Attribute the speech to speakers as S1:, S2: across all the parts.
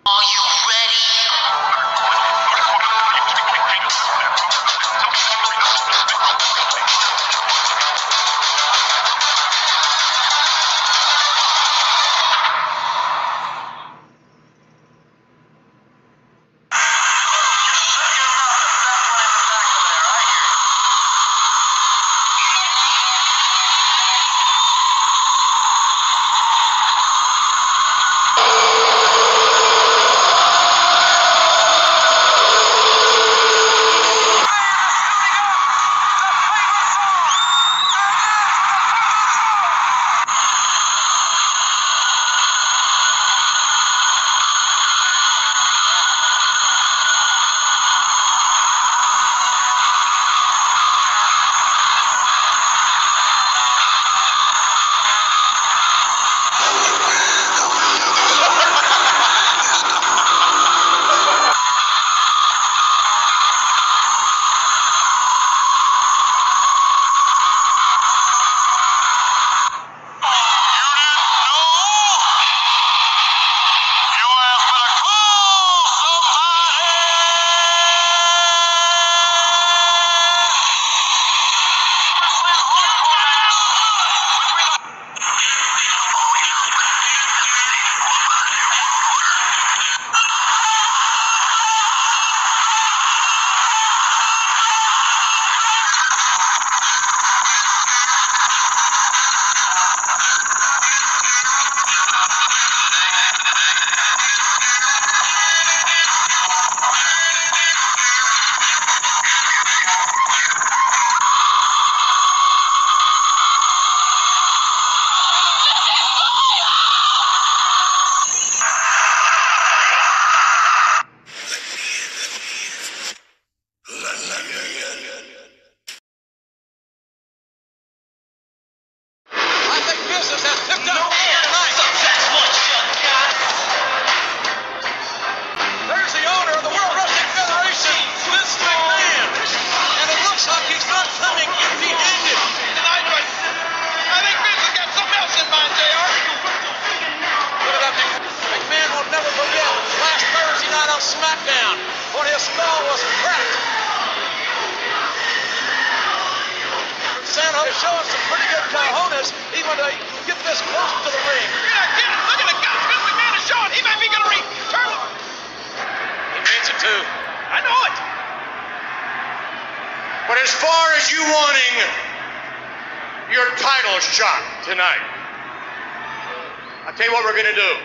S1: Are you ready?
S2: SmackDown when his skull was cracked. Santos showing some pretty good cojones even to get this close to the ring.
S1: Look at the guns Vince McMahon is showing. He may be going to return.
S2: He means it too.
S1: I know it.
S3: But as far as you wanting your title shot tonight, I'll tell you what we're going to do.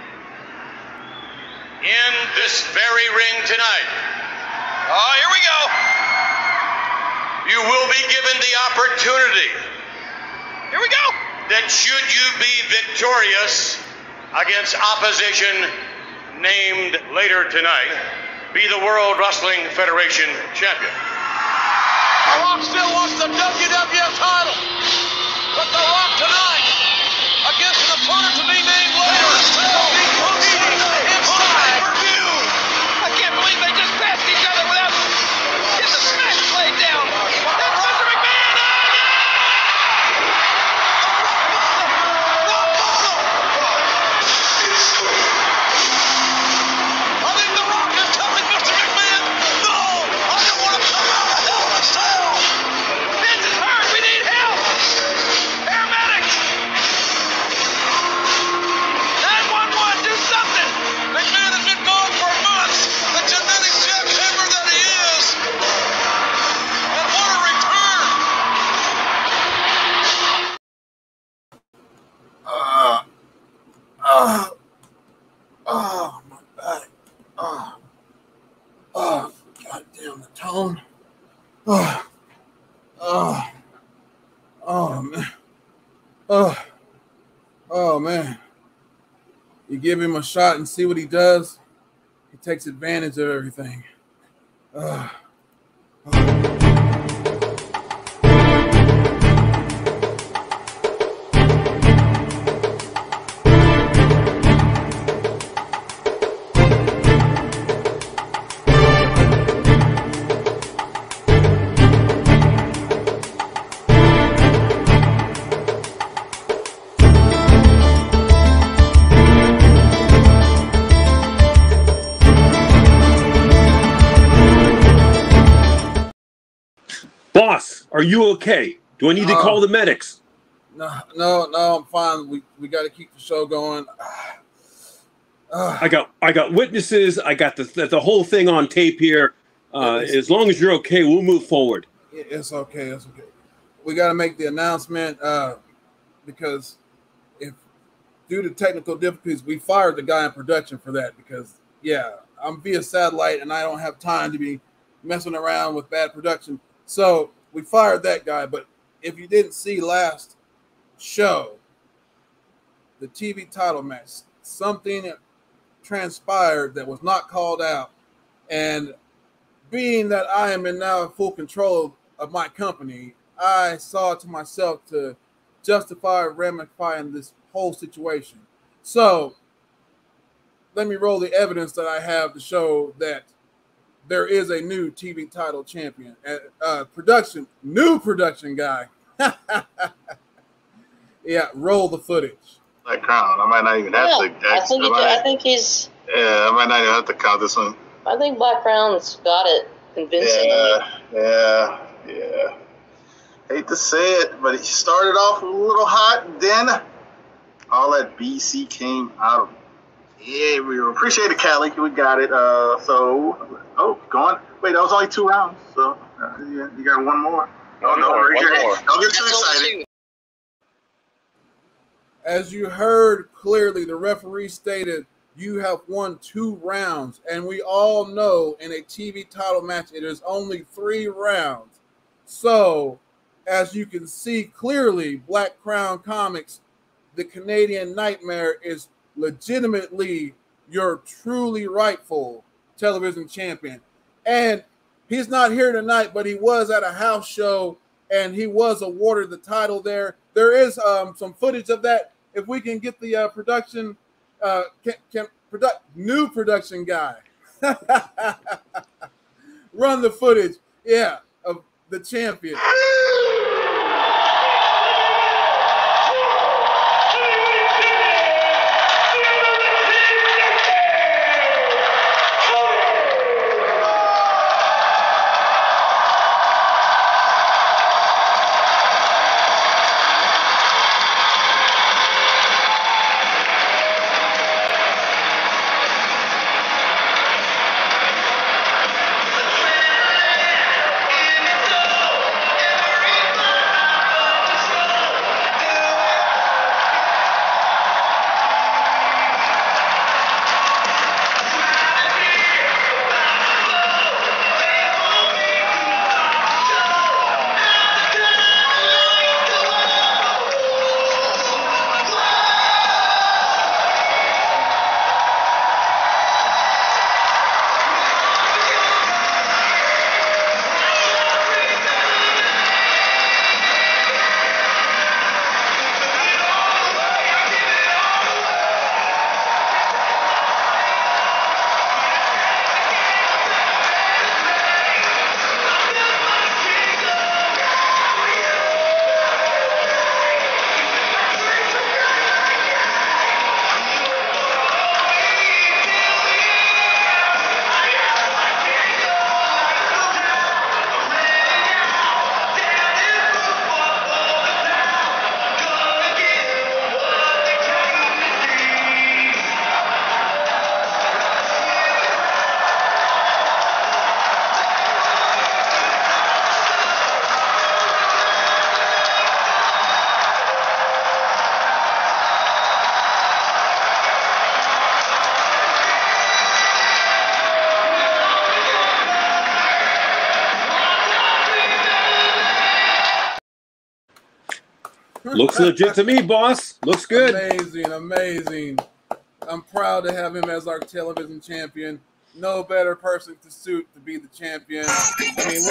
S3: In this very ring tonight.
S1: Oh, here we go.
S3: You will be given the opportunity.
S1: Here we go.
S3: That should you be victorious against opposition named later tonight, be the World Wrestling Federation champion.
S2: The Rock still wants the WWF title, but The Rock tonight against an opponent to be named later will be competing inside.
S1: I can't believe they just passed each other without getting the smash played down. That's Mr. McMahon.
S2: I think The Rock is telling Mr. McMahon, no, I don't want to come out of Hell in a Cell.
S1: Vince is hurt. We need help. Paramedics. 911, do something.
S2: McMahon has been gone for months, the genetic jackhammer that he is. And what a return. My back. God damn the tone. Man. Oh, man. You give him a shot and see what he does. He takes advantage of everything.
S4: Boss, are you okay? Do I need to call the medics?
S5: No, I'm fine. We got to keep the show going.
S4: I got witnesses. I got the whole thing on tape here. As long as you're okay, we'll move forward.
S5: It's okay. It's okay. We got to make the announcement because if due to technical difficulties, we fired the guy in production for that because I'm via satellite and I don't have time to be messing around with bad production. So we fired that guy. But if you didn't see last show, the TV title match, something transpired that was not called out, and being that I am in now full control of my company, I saw it to myself to justify ramifying this whole situation. So let me roll the evidence that I have to show that there is a new TV title champion. New production guy. Yeah, roll the footage.
S6: That crown. I might not even have to.
S7: I think he's.
S6: Yeah, I might not even have to count this one.
S7: I think Black Crown's got it convincingly.
S6: Yeah. Hate to say it, but he started off a little hot, and then all that BC came out of him. Yeah, we appreciate it, Callie. We got it. Going. Wait, that was only 2 rounds. So you got one more. Don't get too excited.
S5: As you heard clearly, the referee stated you have won 2 rounds. And we all know in a TV title match, it is only 3 rounds. So, as you can see clearly, Black Crown Comics, the Canadian Nightmare, is legitimately your truly rightful television champion. And he's not here tonight, but he was at a house show and he was awarded the title there. There is some footage of that. If we can get the production, new production guy, run the footage, of the champion.
S4: Looks legit to me, boss. Looks good.
S5: Amazing. I'm proud to have him as our television champion. No better person to suit to be the champion. I mean,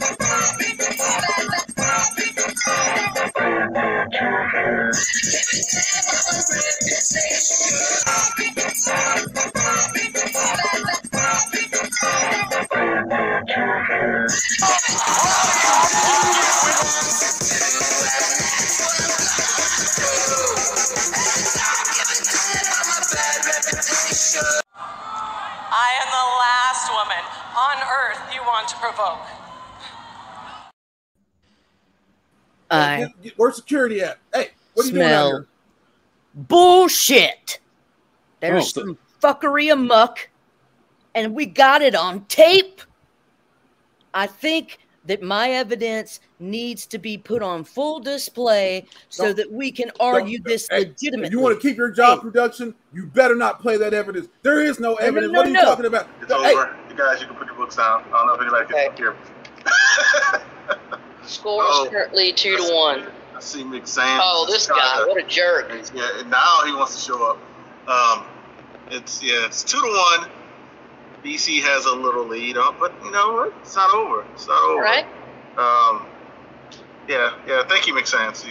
S8: I am the last woman on earth you want to provoke.
S5: Where's security at? Hey, what are you doing out here?
S8: Bullshit. There's some fuckery amuck, and we got it on tape. I think that my evidence needs to be put on full display so that we can argue this legitimately.
S5: If you want to keep your job production, you better not play that evidence. There is no evidence. What are you talking about?
S6: It's over. You guys, you can put your books down. I don't know if anybody can hear me.
S7: Score is currently 2-1.
S6: I see McSands.
S7: Oh, this guy, what a jerk.
S6: Yeah, and now he wants to show up. It's 2-1. BC has a little lead on, but you know what? It's not over. It's not over.
S7: All right.
S6: Yeah. Thank you, McSands.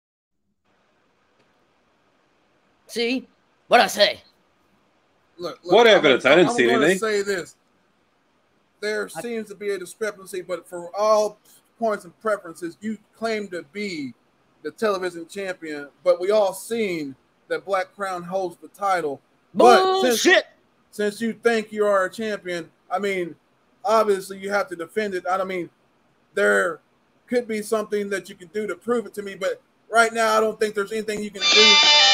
S8: See what I say?
S5: Look,
S4: what evidence? I didn't see anything.
S5: I'm going to say this. There seems to be a discrepancy, but for all points and preferences, you claim to be the television champion, but we all seen that Black Crown holds the title.
S8: Bullshit.
S5: But since you think you are a champion, I mean, obviously you have to defend it. I mean, there could be something that you can do to prove it to me, but right now I don't think there's anything you can do.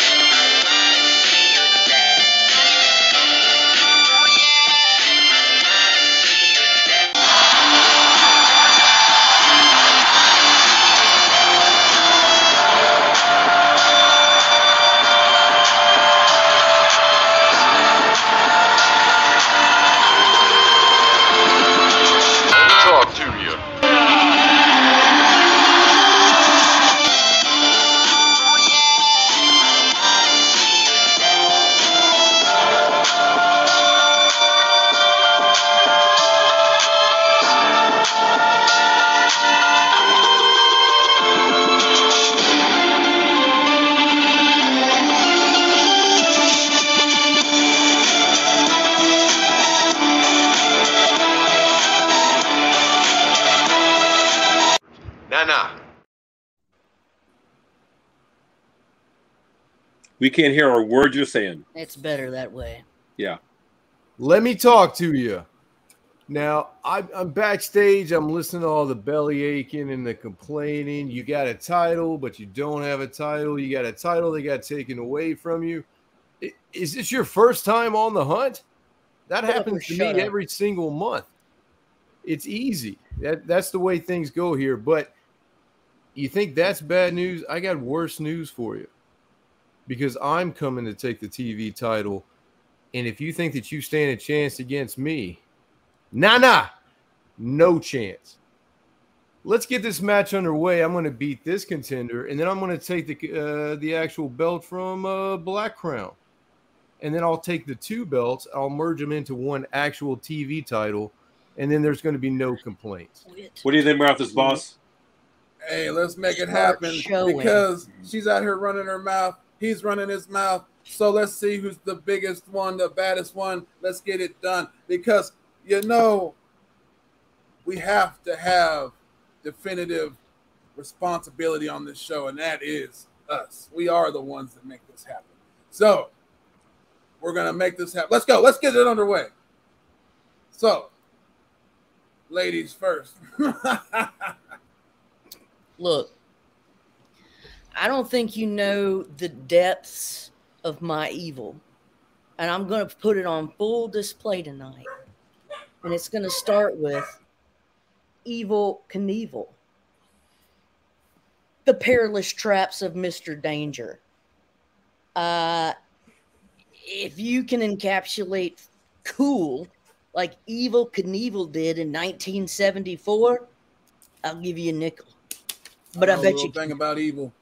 S4: We can't hear a word you're saying.
S8: It's better that way.
S4: Yeah.
S9: Let me talk to you. Now, I'm backstage. I'm listening to all the belly aching and the complaining. You got a title, but you don't have a title. You got a title that got taken away from you. Is this your first time on the hunt? That happens to me every single month. It's easy. That's the way things go here. But you think that's bad news? I got worse news for you. Because I'm coming to take the TV title. And if you think that you stand a chance against me, no chance. Let's get this match underway. I'm going to beat this contender, and then I'm going to take the actual belt from Black Crown. And then I'll take the two belts. I'll merge them into one actual TV title, and then there's going to be no complaints.
S4: What do you think about this, boss?
S5: Hey, let's make it happen because she's out here running her mouth. He's running his mouth. So let's see who's the biggest one, the baddest one. Let's get it done. Because, you know, we have to have definitive responsibility on this show, and that is us. We are the ones that make this happen. So we're going to make this happen. Let's go. Let's get it underway. So, ladies first.
S8: Look. I don't think you know the depths of my evil. And I'm going to put it on full display tonight. And it's going to start with Evel Knievel. The perilous traps of Mr. Danger. If you can encapsulate cool like Evel Knievel did in 1974, I'll give you a nickel. But I bet you
S5: thing about evil.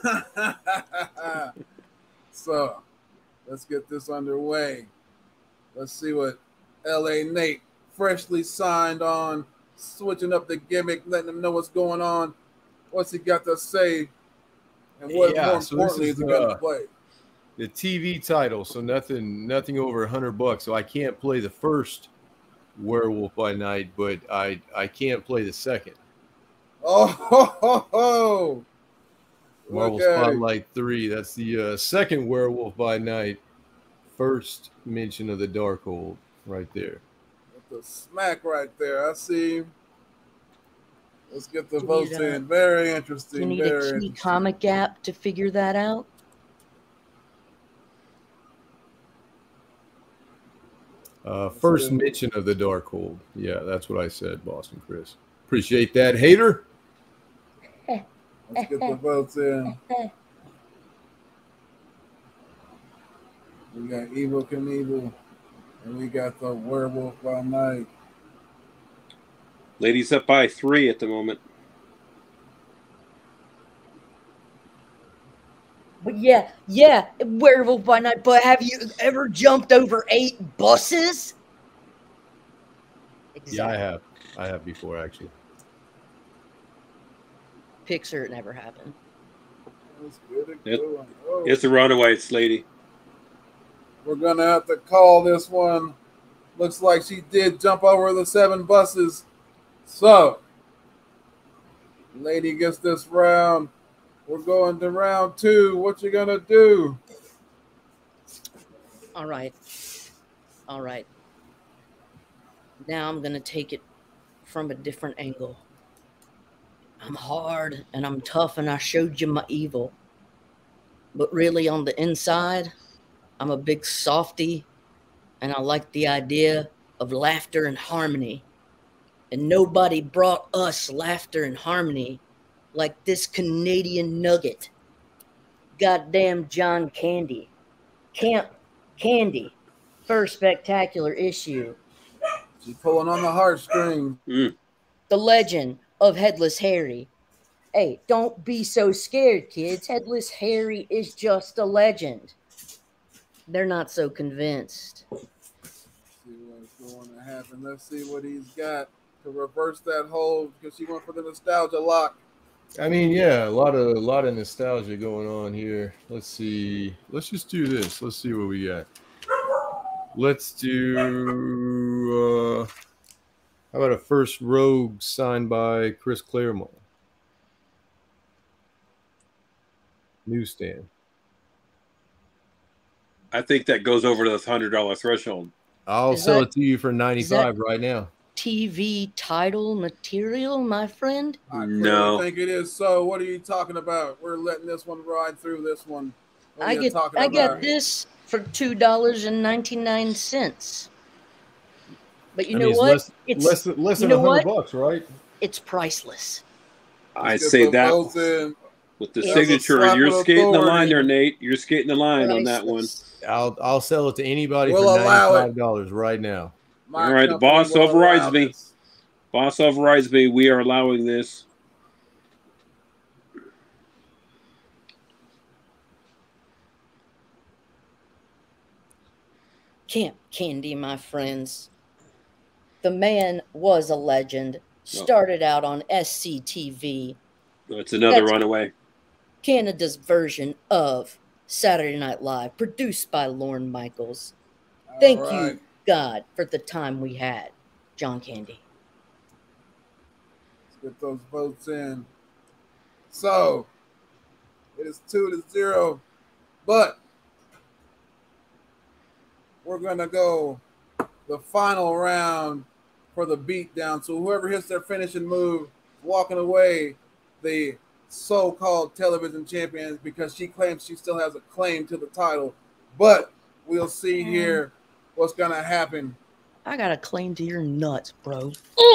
S5: So let's get this underway. Let's see what LA Nate, freshly signed on, switching up the gimmick, letting them know what's going on. What's he got to say? And what more importantly is he going to play?
S9: The TV title, so nothing over $100. So I can't play the first Werewolf by Night, but I can't play the second.
S5: Oh.
S9: Marvel Spotlight 3. That's the second Werewolf by Night. First mention of the Darkhold right there.
S5: With the smack right there. I see. Let's get the votes in. Very interesting.
S8: You need a key comic app to figure that out.
S9: First mention of the Darkhold. Yeah, that's what I said, Boston Chris. Appreciate that, hater.
S5: Let's get the votes in. We got Evil Knievel, and we got the Werewolf by Night.
S4: Ladies up by 3 at the moment.
S8: But yeah, Werewolf by Night. But have you ever jumped over 8 buses? Exactly.
S9: Yeah, I have before, actually.
S8: Pixar, it never happened.
S4: It's a runaway, lady.
S5: We're going to have to call this one. Looks like she did jump over the 7 buses. So, lady gets this round. We're going to round 2. What you going to do?
S8: All right. Now I'm going to take it from a different angle. I'm hard and I'm tough and I showed you my evil. But really on the inside, I'm a big softy and I like the idea of laughter and harmony. And nobody brought us laughter and harmony like this Canadian nugget. Goddamn John Candy. Camp Candy. First spectacular issue.
S5: She's pulling on the heartstrings.
S8: The legend of Headless Harry. Hey, don't be so scared, kids. Headless Harry is just a legend. They're not so convinced.
S5: Let's see what's going to happen. Let's see what he's got to reverse that hold because she went for the nostalgia lock.
S9: I mean, yeah, a lot of nostalgia going on here. Let's see. Let's just do this. Let's see what we got. Let's do. How about a first Rogue signed by Chris Claremont? Newsstand.
S4: I think that goes over the $100 threshold.
S9: I'll sell it to you for $95 right now.
S8: TV title material, my friend?
S4: No.
S5: I think it is. So what are you talking about? We're letting this one ride through this one.
S8: I get this for $2.99. But you know what?
S9: It's less than $100, right?
S8: It's priceless.
S4: I say that with the signature. You're skating the line there, Nate. You're skating the line on that one.
S9: I'll sell it to anybody for $95 right now.
S4: All right, the boss overrides me. Boss overrides me. We are allowing this.
S8: Camp Candy, my friends. The man was a legend. Started out on SCTV.
S4: It's another runaway.
S8: Canada's version of Saturday Night Live, produced by Lorne Michaels. Thank you, God, for the time we had, John Candy.
S5: Let's get those votes in. So, it is 2-0, but we're going to go the final round for the beatdown. So whoever hits their finishing move, walking away the so-called television champion because she claims she still has a claim to the title. But we'll see here what's going to happen.
S8: I got a claim to your nuts, bro.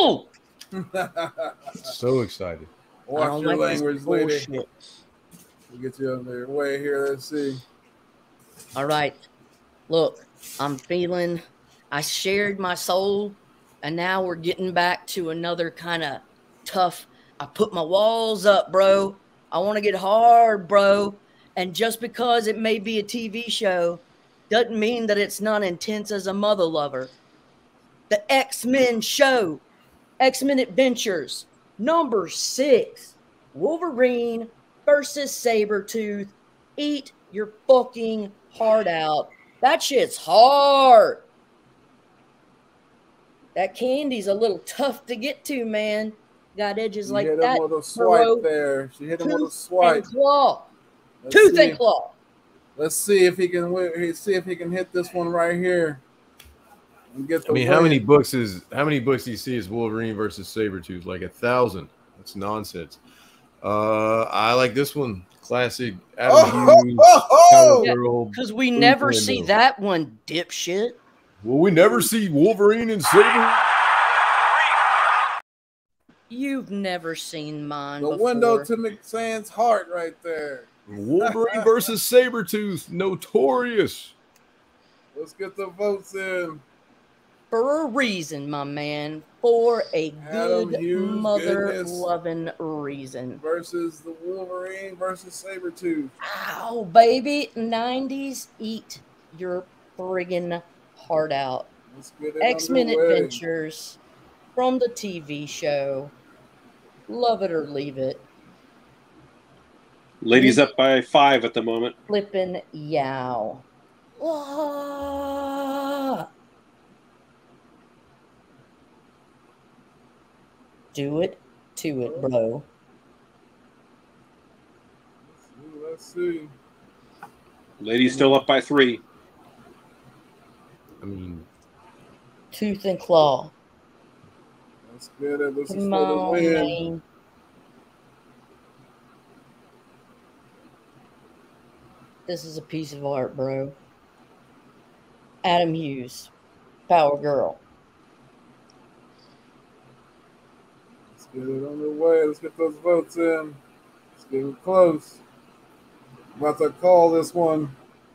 S9: So excited.
S5: Watch your language, lady. We'll get you on their way here. Let's see.
S8: All right. Look, I shared my soul, and now we're getting back to another kind of tough. I put my walls up, bro. I want to get hard, bro. And just because it may be a TV show doesn't mean that it's not intense as a mother lover. The X-Men show, X-Men Adventures, number 6, Wolverine versus Sabretooth. Eat your fucking heart out. That shit's hard. That Candy's a little tough to get to, man. Got edges like that.
S5: Hit him with a swipe there. She hit him with a swipe.
S8: Tooth and claw.
S5: Let's see if he can hit this one right here. And get the
S9: how many books do you see is Wolverine versus Sabretooth? Like 1,000. That's nonsense. I like this one. Classic Adam Hughes. Power Girl.
S8: Because we never see that one, dipshit.
S9: Well, we never see Wolverine and Saber.
S8: You've never seen mine
S5: The
S8: before.
S5: window to McSands' heart right there.
S9: Wolverine versus Sabretooth. Notorious.
S5: Let's get the votes in.
S8: For a reason, my man. For a
S5: Adam
S8: good
S5: Hughes,
S8: mother-loving reason.
S5: Versus the Wolverine versus Sabretooth.
S8: Ow, baby. 90s, eat your friggin' heart out. X-Men Adventures from the TV show. Love it or leave it.
S4: Ladies up by 5 at the moment.
S8: Flippin' yow. Ah. Do it to it, bro.
S5: Let's see.
S4: Ladies still up by 3.
S9: I mean,
S8: tooth and claw.
S5: Let's get it. This is
S8: Come
S5: for the
S8: on,
S5: win.
S8: man. This is a piece of art, bro. Adam Hughes, Power Girl.
S5: Let's get it on the way. Let's get those votes in. Let's get it close. I'm about to call this one.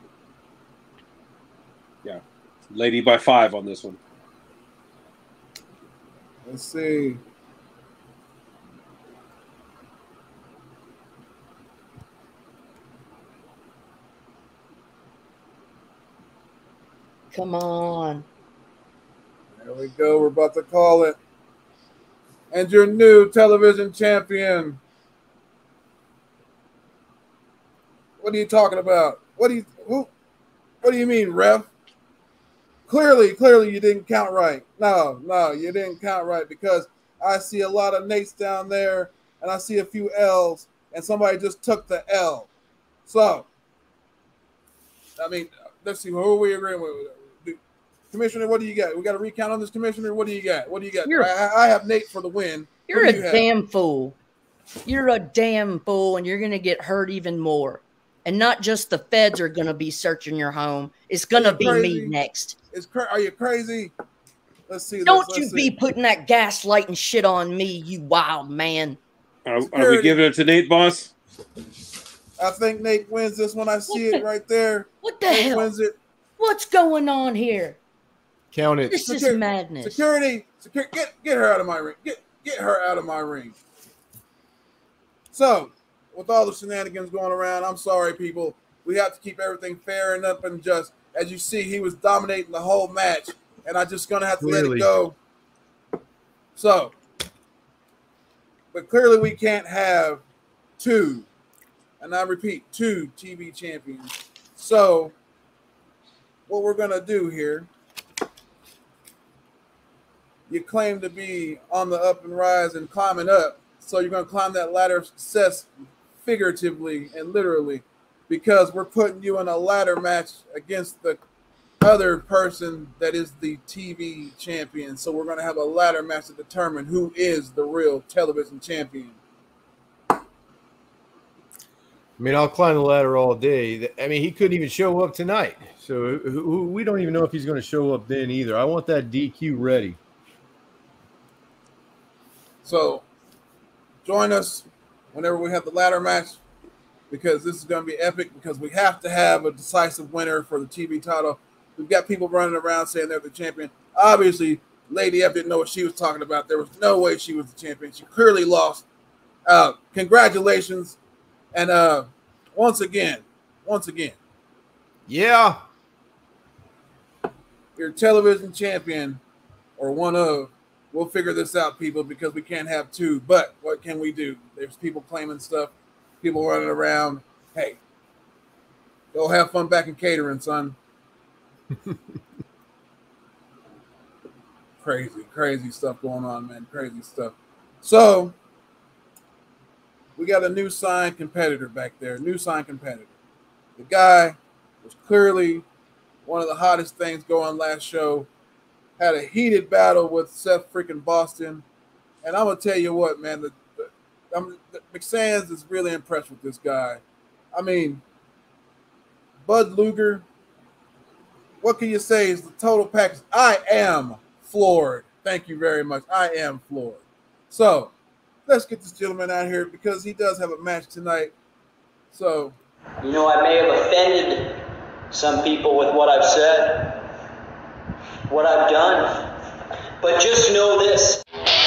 S4: Yeah. Lady by 5 on this one.
S5: Let's see.
S8: Come on.
S5: There we go. We're about to call it. And your new television champion. What are you talking about? What do you mean, ref? Clearly you didn't count right. No, you didn't count right because I see a lot of Nates down there and I see a few L's and somebody just took the L. So, I mean, let's see, who are we agreeing with? Commissioner, what do you got? We got a recount on this, Commissioner? What do you got? I have Nate for the win.
S8: You're a damn fool. You're a damn fool, and you're going to get hurt even more. And not just the feds are going to be searching your home. It's going to be me next.
S5: Are you crazy? Let's see.
S8: Don't you be putting that gaslighting shit on me, you wild man.
S4: Are we giving it to Nate, boss?
S5: I think Nate wins this one. I see it right there.
S8: What the hell? Wins it. What's going on here?
S9: Count it.
S8: This is madness.
S5: Security, get her out of my ring. Get her out of my ring. So, with all the shenanigans going around, I'm sorry, people. We have to keep everything fair and up and just. As you see, he was dominating the whole match, and I'm just going to have to let it go. So, but clearly we can't have 2, and I repeat, 2 TV champions. So, what we're going to do here, you claim to be on the up and rise and climbing up, so you're going to climb that ladder of success figuratively and literally, because we're putting you in a ladder match against the other person that is the TV champion. So we're going to have a ladder match to determine who is the real television champion.
S9: I mean, I'll climb the ladder all day. I mean, he couldn't even show up tonight. So we don't even know if he's going to show up then either. I want that DQ ready.
S5: So join us whenever we have the ladder match, because this is going to be epic, because we have to have a decisive winner for the TV title. We've got people running around saying they're the champion. Obviously, Lady F didn't know what she was talking about. There was no way she was the champion. She clearly lost. Congratulations. And once again,
S9: yeah,
S5: your television champion, or one of. We'll figure this out, people, because we can't have 2. But what can we do? There's people claiming stuff, people running around. Hey, go have fun back in catering, son. Crazy stuff going on, man. Crazy stuff. So, we got a new signed competitor back there. The guy was clearly one of the hottest things going last show. Had a heated battle with Seth freaking Boston. And I'm going to tell you what, man, McSands is really impressed with this guy. I mean, Bud Luger, what can you say is the total package? I am floored. Thank you very much. I am floored. So let's get this gentleman out here because he does have a match tonight. So,
S10: you know, I may have offended some people with what I've said, what I've done, but just know this.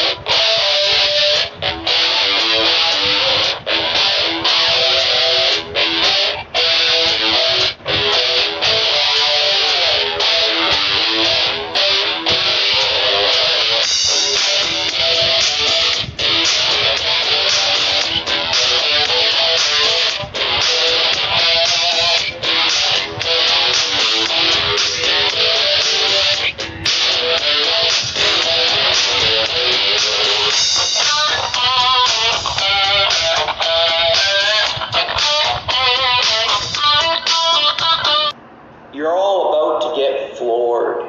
S10: You're all about to get floored.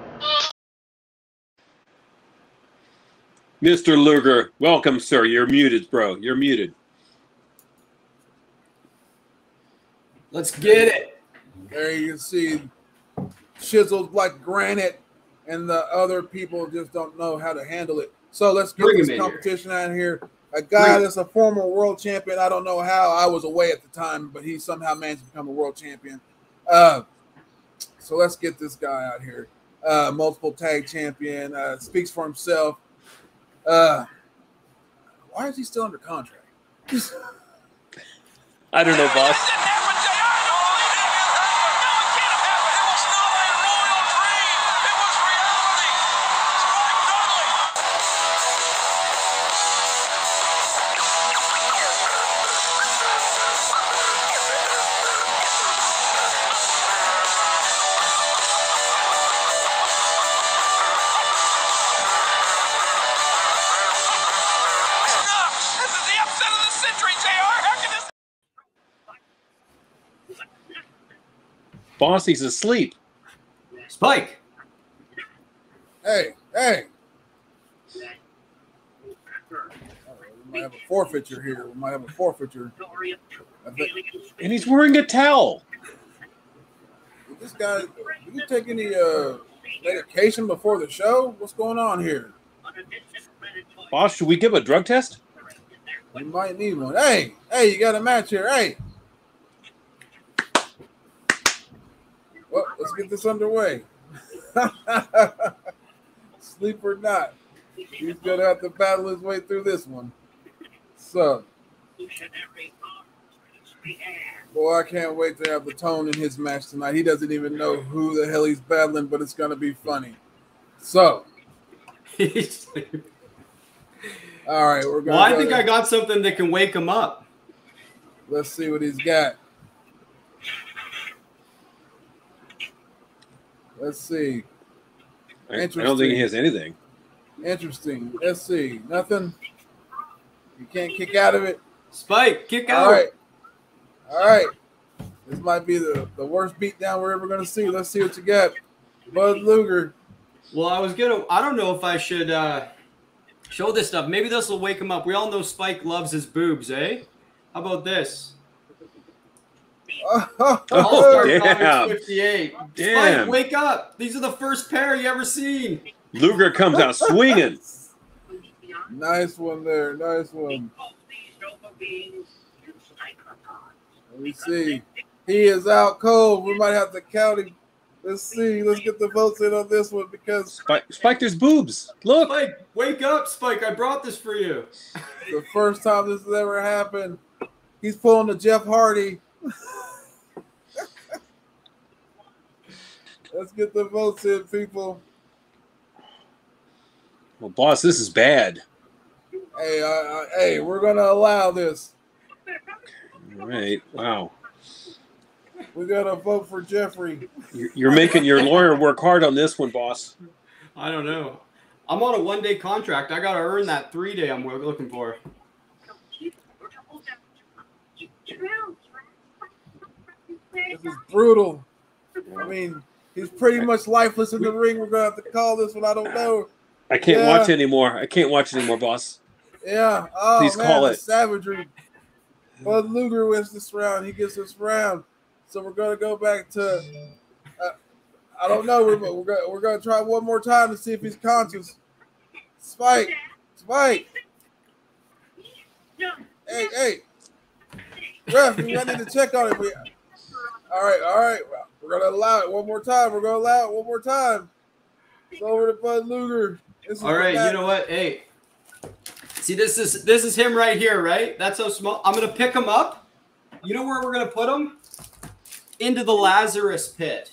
S4: Mr. Luger, welcome, sir. You're muted, bro. You're muted.
S11: Let's get it.
S5: There you can see chiseled like granite, and the other people just don't know how to handle it. So let's get this competition out here. A guy that's a former world champion. I don't know how. I was away at the time, but he somehow managed to become a world champion. So let's get this guy out here. Multiple tag champion. Speaks for himself. Why is he still under contract?
S4: I don't know, boss. Boss, he's asleep.
S11: Spike.
S5: Hey. We might have a forfeiture here.
S4: And he's wearing a towel.
S5: This guy, did you take any medication before the show? What's going on here?
S4: Boss, should we give a drug test?
S5: We might need one. Hey, you got a match here. Hey. Well, let's get this underway. Sleep or not, he's going to have to battle his way through this one. So, boy, I can't wait to have the tone in his match tonight. He doesn't even know who the hell he's battling, but it's going to be funny. So, all right, we're going.
S11: Well, I think I got something that can wake him up.
S5: Let's see what he's got. Let's see.
S4: I don't think he has anything.
S5: Interesting. Let's see. Nothing. You can't kick out of it.
S11: Spike, kick out.
S5: All right. This might be the worst beatdown we're ever going to see. Let's see what you got. Bud Luger.
S11: Well, I don't know if I should show this stuff. Maybe this will wake him up. We all know Spike loves his boobs, eh? How about this?
S4: Damn.
S11: 58.
S4: Damn.
S11: Spike, wake up. These are the first pair you ever seen.
S4: Luger comes out swinging.
S5: Nice one there. Nice one. Let me see. He is out cold. We might have to count him. Let's see. Let's get the votes in on this one because
S4: Spike, there's boobs. Look.
S11: Spike, wake up, Spike. I brought this for you.
S5: The first time this has ever happened. He's pulling the Jeff Hardy. Let's get the votes in, people.
S4: Well, boss, this is bad.
S5: Hey, we're going to allow this.
S4: All right. Wow.
S5: We got to vote for Jeffrey.
S4: You're making your lawyer work hard on this one, boss.
S11: I don't know. I'm on a one-day contract. I got to earn that 3-day I'm looking for.
S5: This is brutal. I mean, he's pretty much lifeless in the ring. We're going to have to call this one. I don't know.
S4: I can't watch anymore. I can't watch anymore, boss.
S5: Yeah. Oh,
S4: Please
S5: man,
S4: call
S5: the
S4: it.
S5: savagery. Bud Luger wins this round. He gets this round. So we're going to go back to, I don't know. We're going to try one more time to see if he's conscious. Spike. Hey. Ref, we need to check on it. All right. We're going to allow it one more time. It's over to Bud Luger.
S11: All right, you know what? Hey, see, this is him right here, right? That's how small. I'm gonna pick him up. You know where we're gonna put him? Into the Lazarus pit.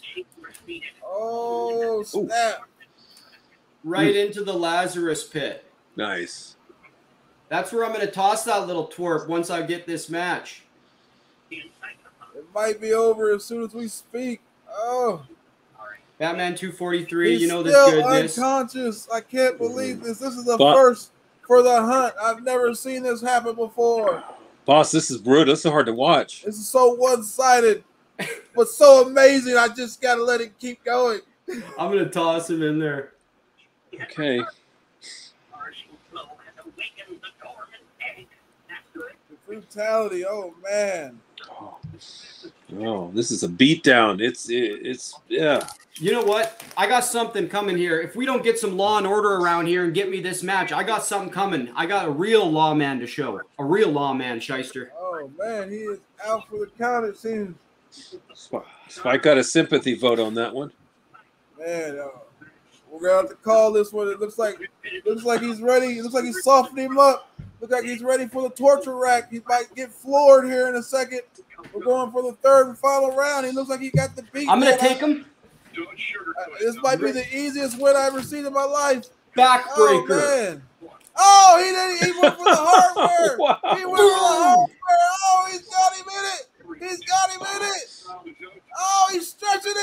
S5: Oh, snap!
S11: Right into the Lazarus pit.
S4: Nice.
S11: That's where I'm gonna toss that little twerp once I get this match.
S5: It might be over as soon as we speak. Oh.
S11: Batman 243,
S5: He's
S11: you know this
S5: still
S11: goodness.
S5: Unconscious. I can't believe this. This is the first for the Hunt. I've never seen this happen before.
S4: Boss, this is brutal. This is hard to watch.
S5: This is so one-sided, but so amazing. I just got to let it keep going.
S11: I'm going to toss him in there.
S4: Okay.
S5: The brutality. Oh, man.
S4: Oh, this is a beatdown. It's yeah.
S11: You know what? I got something coming here. If we don't get some law and order around here and get me this match, I got something coming. I got a real lawman to show. A real lawman, Shyster.
S5: Oh, man. He is out for the count, it seems.
S4: Spike got a sympathy vote on that one.
S5: Man, we're going to have to call this one. It looks like he's ready. It looks like he's softening him up. Looks like he's ready for the torture rack. He might get floored here in a second. We're going for the third and final round. He looks like he got the beat.
S11: I'm going to take him.
S5: This might be the easiest win I've ever seen in my life.
S11: Backbreaker.
S5: Oh, man. Oh, he went for the hardware.
S4: Wow.
S5: He went for the hardware. Oh, he's got him in it. Oh, he's stretching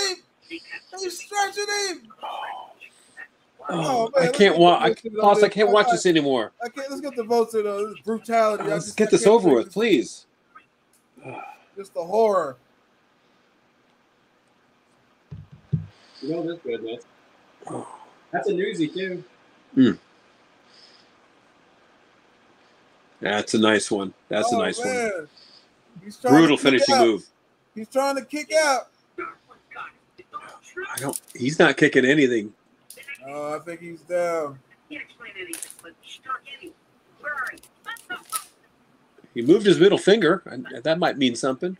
S5: him.
S4: Oh, man, I can't watch. Boss, I can't watch this anymore.
S5: Let's get the votes in. This brutality.
S4: Let's get this over with, please.
S5: Just the horror.
S11: You know this goodness. That's a newsie too.
S4: That's a nice one. That's a nice one.
S5: Brutal
S4: finishing move.
S5: He's trying to kick out.
S4: He's not kicking anything.
S5: Oh, I think he's down.
S4: He moved his middle finger. That might mean something.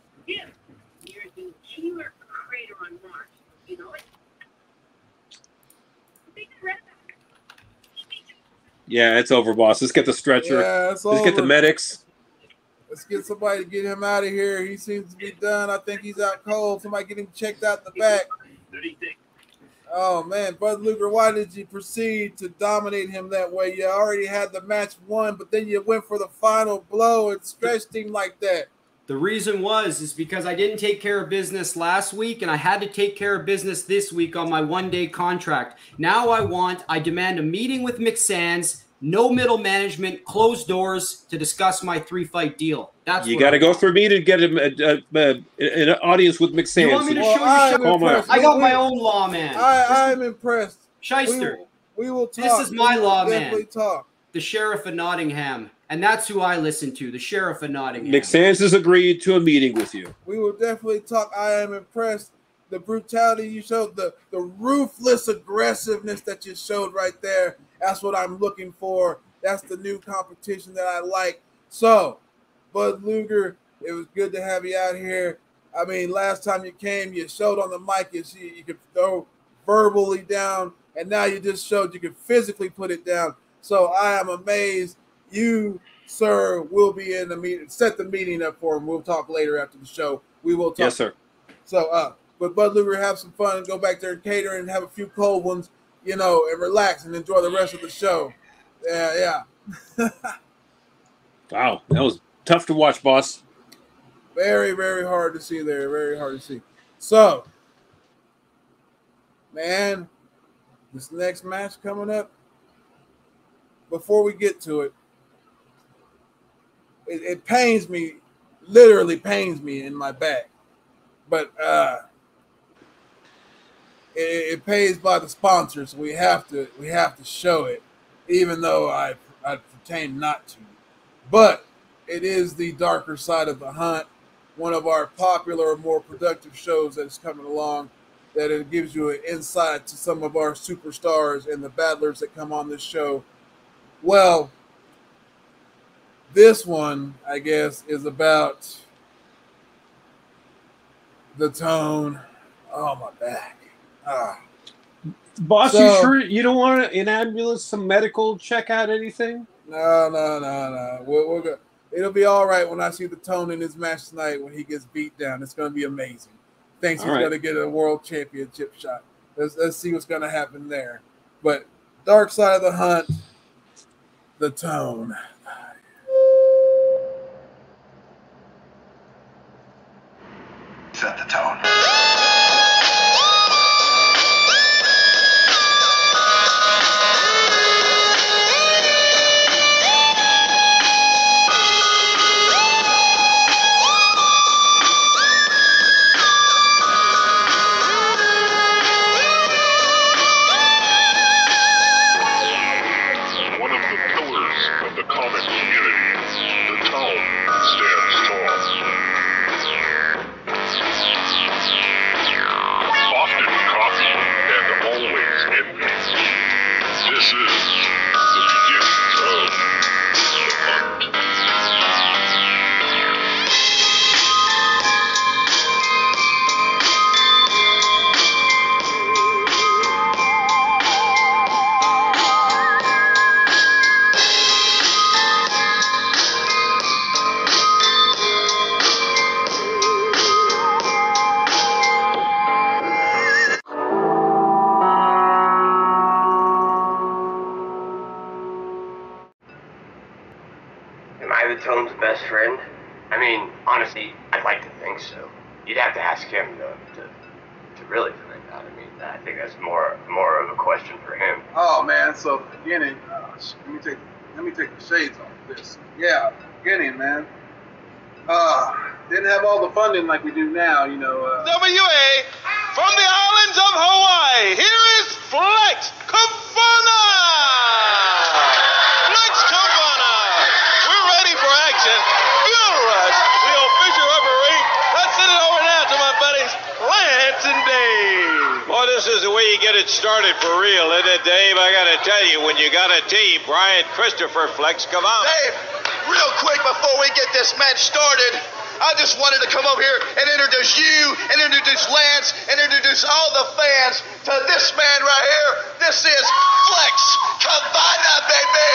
S4: Yeah, it's over, boss. Let's get the stretcher.
S5: Yeah, it's
S4: Let's get the medics.
S5: Let's get somebody to get him out of here. He seems to be done. I think he's out cold. Somebody get him checked out the back. Oh, man. Bud Luger, why did you proceed to dominate him that way? You already had the match won, but then you went for the final blow and stretched him like that.
S11: The reason is because I didn't take care of business last week, and I had to take care of business this week on my one-day contract. Now I demand a meeting with McSands, no middle management, closed doors to discuss my 3-fight deal. That's
S4: you got to go for me to get him an audience with McSands.
S11: You want me to show you? I got my own lawman.
S5: I'm impressed.
S11: Shyster.
S5: We will talk.
S11: This is my lawman.
S5: Definitely talk.
S11: The Sheriff of Nottingham. And that's who I listen to, the Sheriff of Nottingham.
S4: McSands has agreed to a meeting with you.
S5: We will definitely talk. I am impressed. The brutality you showed, the ruthless aggressiveness that you showed right there, that's what I'm looking for. That's the new competition that I like. So, Bud Luger, it was good to have you out here. I mean, last time you came, you showed on the mic you could throw verbally down, and now you just showed you could physically put it down. So I am amazed. You, sir, will be in the meeting. Set the meeting up for him. We'll talk later after the show. We will talk.
S4: Yes, sir.
S5: So, but Bud Luger, have some fun and go back there and cater and have a few cold ones, and relax and enjoy the rest of the show. Yeah.
S4: Wow, that was tough to watch, boss.
S5: Very, very hard to see there. Very hard to see. So, man, this next match coming up, before we get to it, it pains me, literally pains me in my back. But it pays by the sponsors. We have to show it, even though I'd pretend not to. But it is the darker side of the hunt, one of our popular, more productive shows that's coming along, that it gives you an insight to some of our superstars and the battlers that come on this show. Well, this one, I guess, is about the tone. Oh, my back.
S4: Boss, you sure you don't want an ambulance, some medical check out, anything?
S5: No. We're good. It'll be all right when I see the tone in his match tonight when he gets beat down. It's going to be amazing. Thinks he's going to get a world championship shot. Let's see what's going to happen there. But dark side of the hunt, the tone.
S12: Set the tone.
S13: One of the pillars of the comic community, the tone stands tall. Often copied and always envied. This is the beginning of the hunt.
S14: Am I the Tone's best friend? I mean, honestly, I'd like to think so. You'd have to ask him, though, to really find out. I mean, I think that's more of a question for him.
S5: Oh man, so beginning, let me take the shades off this. Yeah, beginning, man. Didn't have all the funding like we do now, you know.
S1: WA from the islands of Hawaii. Here is Flex Kavana. Flex Kavana. We're ready for action. Fuel rush. The official referee. Let's send it over now to my buddies Lance and Dave.
S15: Boy, this is the way you get it started for real, isn't it, Dave? I got to tell you, when you got a team, Brian Christopher Flex Kavana.
S12: Dave, real quick before we get this match started, I just wanted to come over here and introduce you, and introduce Lance, and introduce all the fans to this man right here. This is Flex Kavana, baby.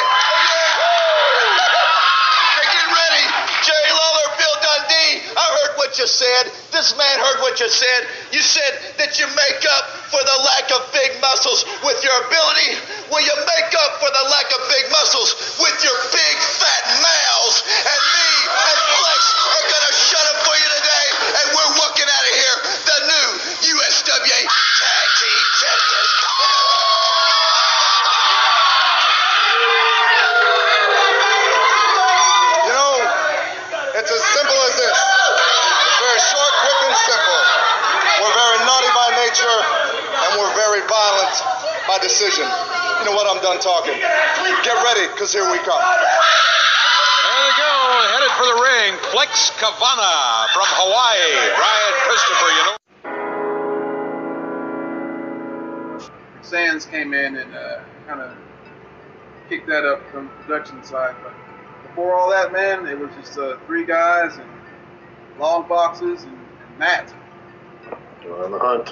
S12: Hey, get ready. Jerry Lawler, Bill Dundee, I heard what you said. This man heard what you said. You said that you make up for the lack of big muscles with your ability. Well, you make up for the lack of big muscles with your big fat mouths. And me and Flex are going to shut up for you today. And we're walking out of here the new USWA Tag Team Champions.
S16: You know, it's as simple as this. Very short, quick, and simple. We're very naughty by nature, and we're very violent by decision. You know what? I'm done talking. Get ready, because here we come.
S17: There we go, headed for the ring, Flex Kavana from Hawaii. Brian Christopher, you know.
S5: McSands came in and kind of kicked that up from the production side. But before all that, man, it was just 3 guys and long boxes and mats.
S6: We're on the hunt.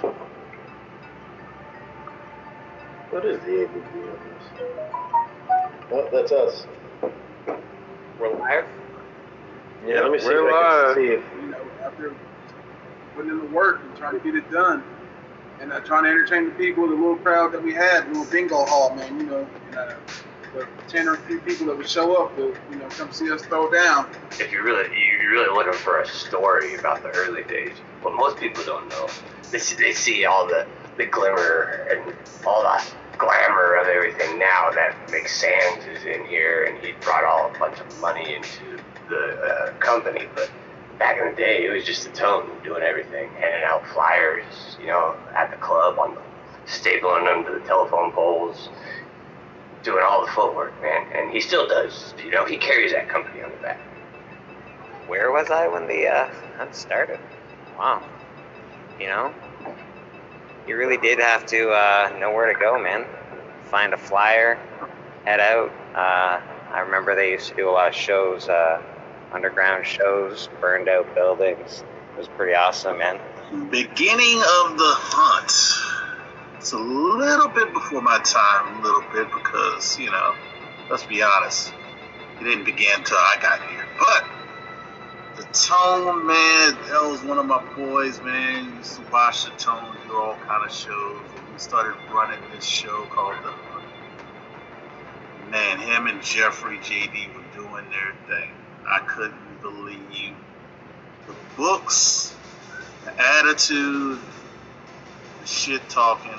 S6: What is the ABV of this? Oh, that's us.
S14: We're live?
S6: Yeah, let me see if I can see if...
S5: You know, after putting in the work and trying to get it done, and trying to entertain the people, the little crowd that we had, the little bingo hall, man, you know, and, the 10 or 3 people that would show up to, you know, come see us throw down.
S14: If you're really looking for a story about the early days, what most people don't know, they see all the glimmer and all that glamour of everything now that McSands is in here, and he brought a bunch of money into the company. But back in the day, it was just the Tone doing everything, handing out flyers, you know, at the club, on stapling them to the telephone poles. doing all the footwork, man, and he still does. You know, he carries that company on the back.
S18: Where was I when the hunt started? Wow. You know, you really did have to know where to go, man. Find a flyer, head out. I remember they used to do a lot of shows, underground shows, burned out buildings. It was pretty awesome, man.
S6: Beginning of the hunt. It's a little bit before my time, a little bit, because, you know, let's be honest, it didn't begin until I got here. But the Tone, man, that was one of my boys, man. Used to watch the Tone, do all kind of shows. And we started running this show called The Hunt. Man, him and Jeffrey JD were doing their thing. I couldn't believe the books, the attitude, the shit talking.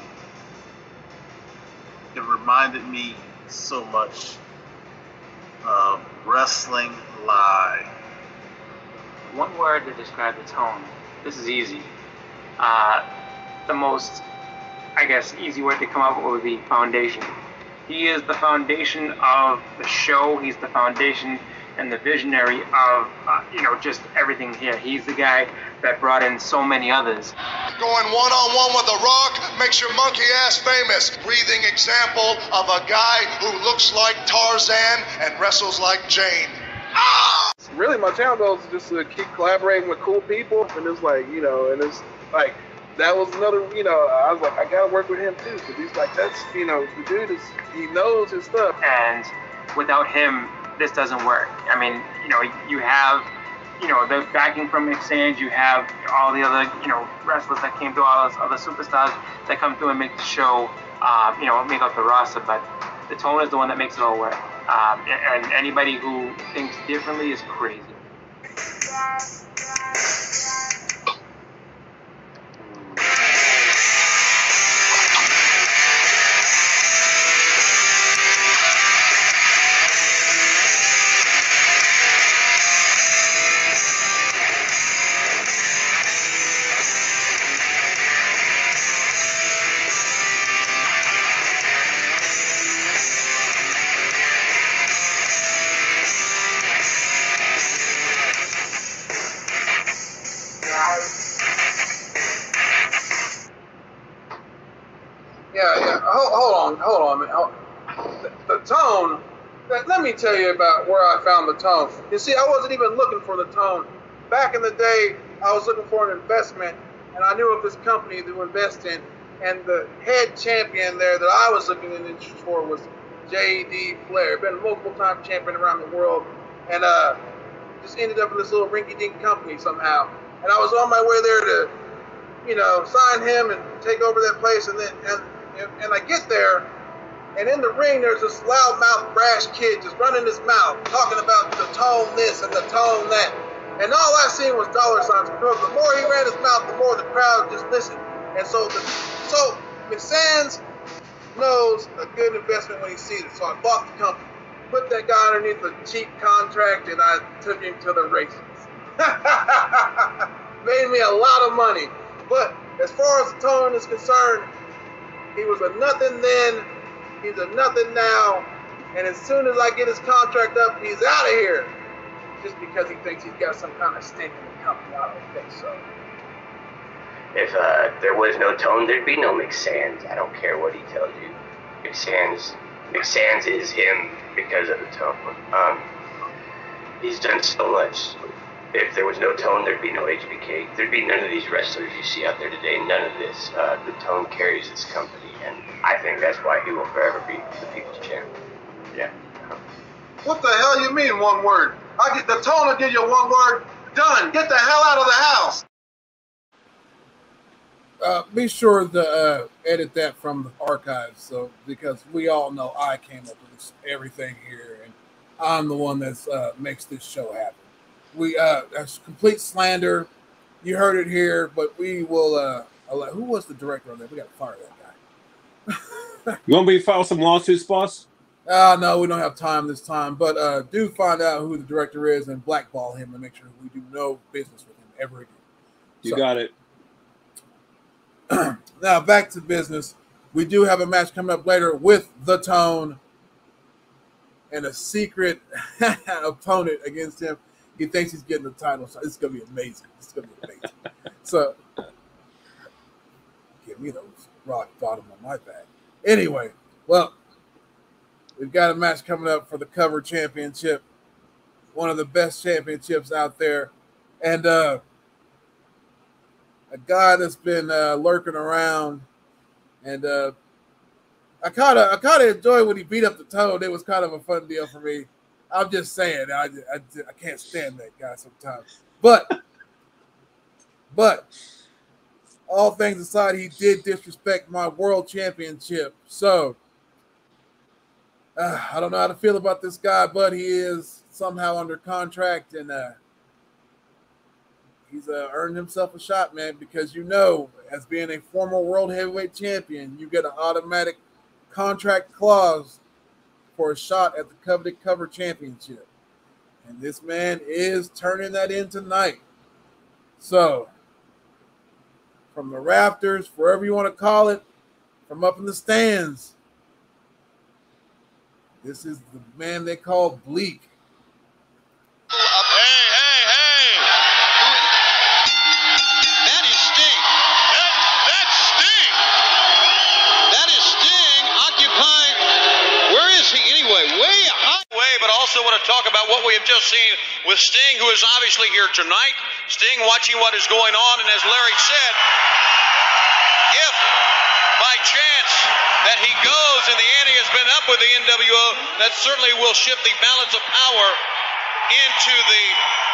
S6: It reminded me so much of Wrestling Live.
S19: One word to describe the Tone. This is easy. The most, I guess, easy word to come up with would be foundation. He is the foundation of the show. He's the foundation and the visionary of, just everything here. He's the guy that brought in so many others.
S16: Going one-on-one with The Rock makes your monkey ass famous. Breathing example of a guy who looks like Tarzan and wrestles like Jane.
S5: Really, my channel goal is just to keep collaborating with cool people, and it's like, and it's like, that was another, I was like, I gotta work with him too, because he's like, that's, the dude is, he knows his stuff.
S19: And without him, this doesn't work. I mean, you have, the backing from McSands, you have all the other, wrestlers that came through, all those other superstars that come through and make the show, make up the roster, but the Tone is the one that makes it all work. And anybody who thinks differently is crazy.
S5: Hold on, man. The Tone, let me tell you about where I found the Tone. You see, I wasn't even looking for the Tone. Back in the day, I was looking for an investment, and I knew of this company to invest in, and the head champion there that I was looking in interest for was J.D. Flair. Been a multiple-time champion around the world, and just ended up in this little rinky-dink company somehow. And I was on my way there to, sign him and take over that place, and I get there, and in the ring, there's this loudmouth, brash kid just running his mouth, talking about the Tone this and the Tone that. And all I seen was dollar signs. Because the more he ran his mouth, the more the crowd just listened. And so McSands knows a good investment when he sees it. So I bought the company, put that guy underneath a cheap contract, and I took him to the races. Made me a lot of money. But as far as the Tone is concerned, he was a nothing then, he's a nothing now, and as soon as I get his contract up, he's out of here. Just because he thinks he's got some kind of stake in the company. I don't think so.
S14: If there was no Tone, there'd be no McSands. I don't care what he tells you. McSands is him because of the Tone. He's done so much. If there was no Tone, there'd be no HBK. There'd be none of these wrestlers you see out there today. None of this. The Tone carries this company, and I think that's why he will forever be the people's champion. Yeah.
S5: What the hell you mean one word? The Tone will give you one word. Done. Get the hell out of the house. Be sure to edit that from the archives, because we all know I came up with everything here, and I'm the one that's makes this show happen. That's complete slander. You heard it here, but we will. Who was the director on that? We got to fire that guy.
S4: You want me to file some lawsuits, boss?
S5: No, we don't have time this time. But do find out who the director is and blackball him and make sure we do no business with him ever again.
S4: You got it.
S5: Now back to business. We do have a match coming up later with the Tone and a secret opponent against him. He thinks he's getting the title shot. It's going to be amazing. It's going to be amazing. So, give me those rock bottom on my back. Anyway, well, we've got a match coming up for the cover championship. One of the best championships out there. And a guy that's been lurking around. And I kind of enjoyed when he beat up the Toad. It was kind of a fun deal for me. I'm just saying, I can't stand that guy sometimes. But all things aside, he did disrespect my world championship. So I don't know how to feel about this guy, but he is somehow under contract, and he's earned himself a shot, man, because as being a former world heavyweight champion, you get an automatic contract clause for a shot at the coveted cover championship. And this man is turning that in tonight. So, from the rafters, wherever you want to call it, from up in the stands, this is the man they call Bleak.
S17: That is Sting. That's Sting. That is Sting occupying. Where is he anyway? Way high. But also want to talk about what we have just seen with Sting, who is obviously here tonight. Sting watching what is going on, and as Larry said, if by chance that he goes and the ante has been up with the NWO, that certainly will shift the balance of power into the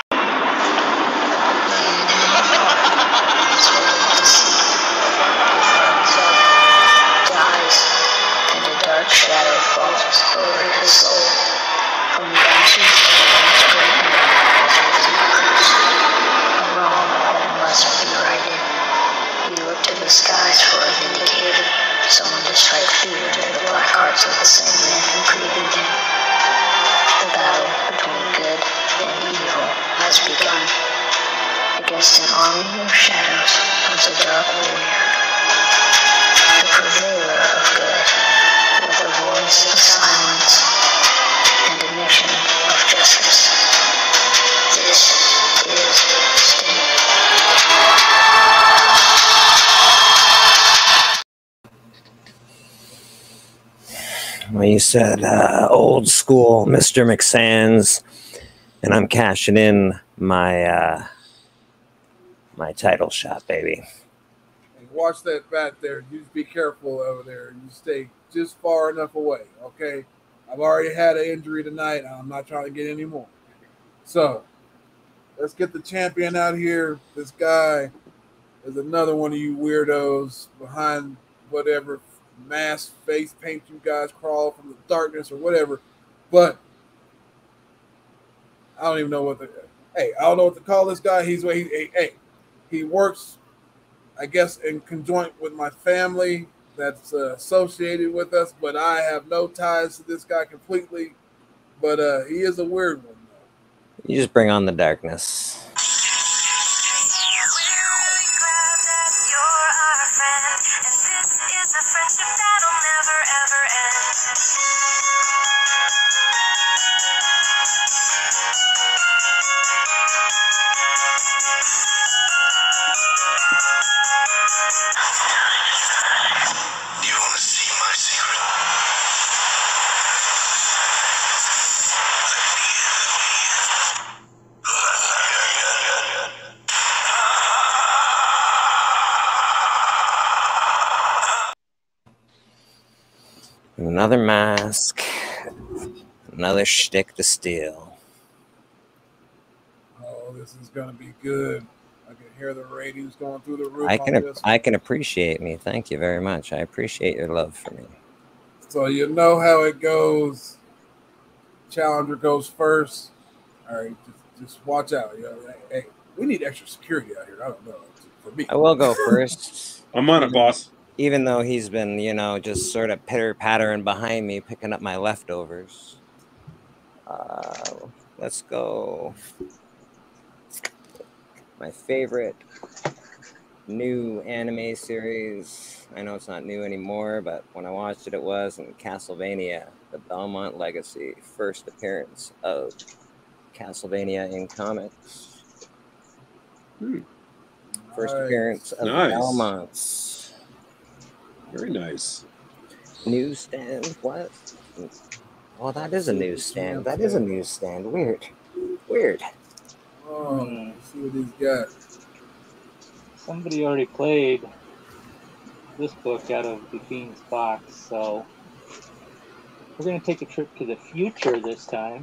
S20: dies, and a dark shadow falls over his soul. From the ashes of once great man as recruits. A wrong that must be righted. He looked to the skies for a vindicator, someone to strike fear into the black hearts of the same man who created him. The battle between good and evil has begun. Against an army of shadows comes a dark warrior, the purveyor of good, with a voice of silence and a mission of justice. This is Sting.
S18: Well, you said old school Mr. McSands, and I'm cashing in my my title shot, baby.
S5: And watch that bat there. You just be careful over there. You stay just far enough away, okay? I've already had an injury tonight. I'm not trying to get any more. So, let's get the champion out here. This guy is another one of you weirdos behind whatever mask face paint you guys crawl from the darkness or whatever. But I don't even know what I don't know what to call this guy. He works, I guess, in conjoint with my family that's associated with us, but I have no ties to this guy completely. But he is a weird one, though.
S18: You just bring on the darkness. Another mask, another shtick to steal.
S5: Oh, this is gonna be good. I can hear the ratings going through the roof.
S18: I can appreciate me. Thank you very much. I appreciate your love for me.
S5: So you know how it goes. Challenger goes first. All right, just watch out. You know, hey, we need extra security out here. I don't know. For me,
S18: I will go first.
S4: I'm on it, boss.
S18: Even though he's been, just sort of pitter-pattering behind me, picking up my leftovers. Let's go. My favorite new anime series. I know it's not new anymore, but when I watched it, it was in Castlevania, the Belmont Legacy, first appearance of Castlevania in comics. First appearance of the Belmonts.
S4: Very nice.
S18: Newsstand? What? Oh, that is a newsstand. That is a newsstand. Weird. Weird.
S5: Oh, let's see what he's got.
S21: Somebody already played this book out of the Fiend's box, so we're going to take a trip to the future this time.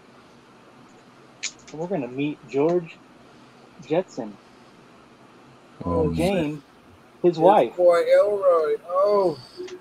S21: And we're going to meet George Jetson.
S5: Oh,
S21: Jane, his wife.
S5: Boy, Elroy. Oh,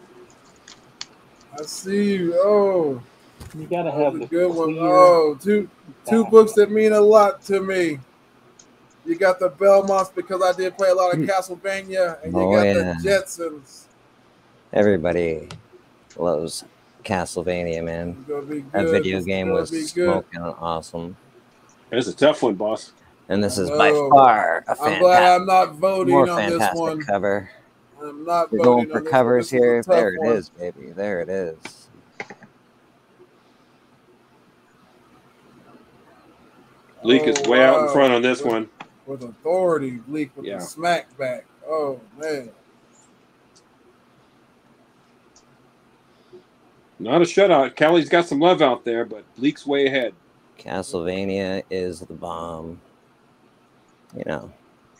S5: I see you. Oh,
S21: you gotta
S5: have
S21: the
S5: a good one.
S21: clear
S5: Oh, two books that mean a lot to me. You got the Belmonts because I did play a lot of Castlevania, and you got the Jetsons.
S18: Everybody loves Castlevania, man. That video game was smoking awesome.
S4: That's a tough one, boss.
S18: And this is by far a fantastic,
S5: I'm glad I'm not voting
S18: more
S5: on this
S18: fantastic
S5: one.
S18: cover.
S5: I'm not
S18: We're
S5: voting
S18: going for
S5: on this
S18: covers
S5: one. This
S18: here.
S5: is a tough
S18: There it
S5: one.
S18: is, baby. There it is.
S4: Bleak is way out in front on this one.
S5: With authority, Bleak with the smack back. Oh, man.
S4: Not a shutout. Callie's got some love out there, but Bleak's way ahead.
S18: Castlevania is the bomb. You know.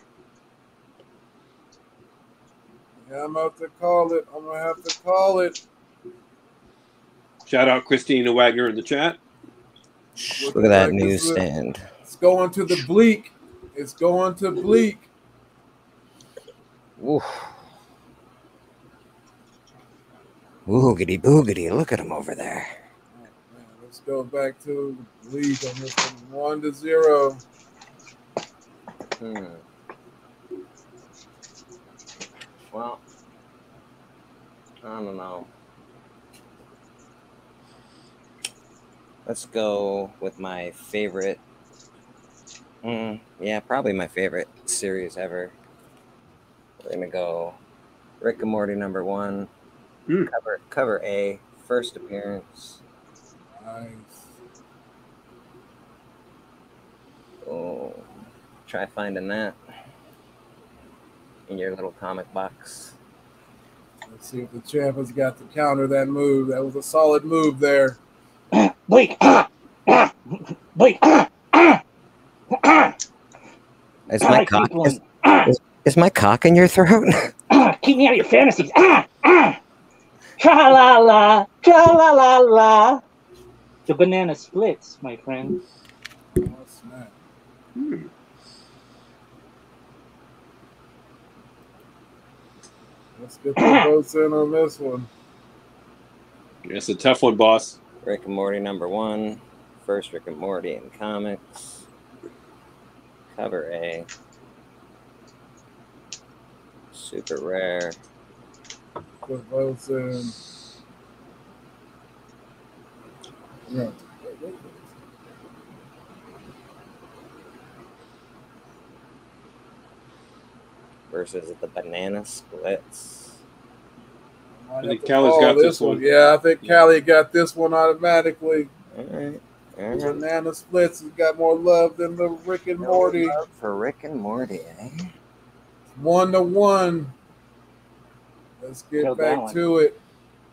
S5: Yeah, I'm about to call it. I'm going to have to call it.
S4: Shout out Christina Wagner in the chat.
S18: Look at that newsstand.
S5: It's going to the Bleak. It's going to Bleak.
S18: Oof. Boogity boogity. Look at him over there.
S5: Oh, man. Let's go back to the Bleak on this one. 1-0.
S18: Well, I don't know. Let's go with my favorite. Yeah, probably my favorite series ever. We're gonna go Rick and Morty #1. Cover A, first appearance.
S5: Nice.
S18: Oh, try finding that in your little comic box.
S5: Let's see if the champ has got to counter that move. That was a solid move there.
S21: Blake. Blake.
S18: Is my cock? Is my cock in your throat?
S21: Keep me out of your fantasies. Tra la la, tra la la la. The banana splits, my friend.
S5: Oh, snap. Let's get the votes in on this one.
S4: It's a tough one, boss.
S18: Rick and Morty #1. First Rick and Morty in comics. Cover A. Super rare.
S5: Put votes in. Yeah.
S18: Versus the banana splits.
S4: I think Callie's got this one.
S5: Yeah, I think Callie got this one automatically.
S18: All right.
S5: Banana splits has got more love than the Rick and Morty.
S18: Love for Rick and Morty, eh?
S5: 1-1. Let's get back to it.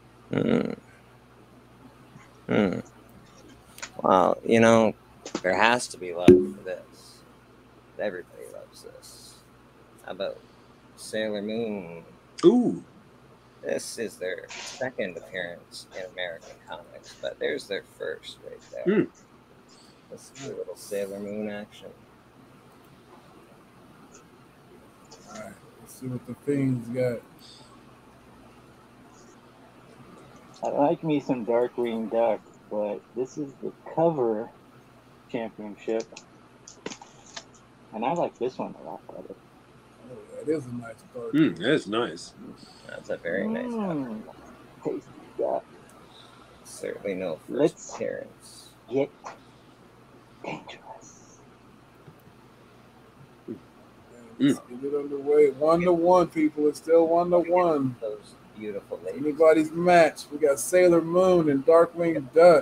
S18: Well, you know, there has to be love for this. Everybody loves this. How about Sailor Moon?
S4: Ooh.
S18: This is their second appearance in American comics, but there's their first right there. This is a little Sailor Moon action.
S5: All right, let's see what the Fiends got.
S21: I like me some Darkwing Duck, but this is the cover championship. And I like this one a lot better.
S5: Oh, that is a nice card.
S4: That is nice.
S18: That's a very nice cover.
S21: Tasty duck.
S18: Certainly no first appearance.
S21: Get dangerous.
S5: Let's get it underway. 1-1, people. It's still 1-1.
S18: Those beautiful ladies.
S5: Anybody's match. We got Sailor Moon and Darkwing Duck.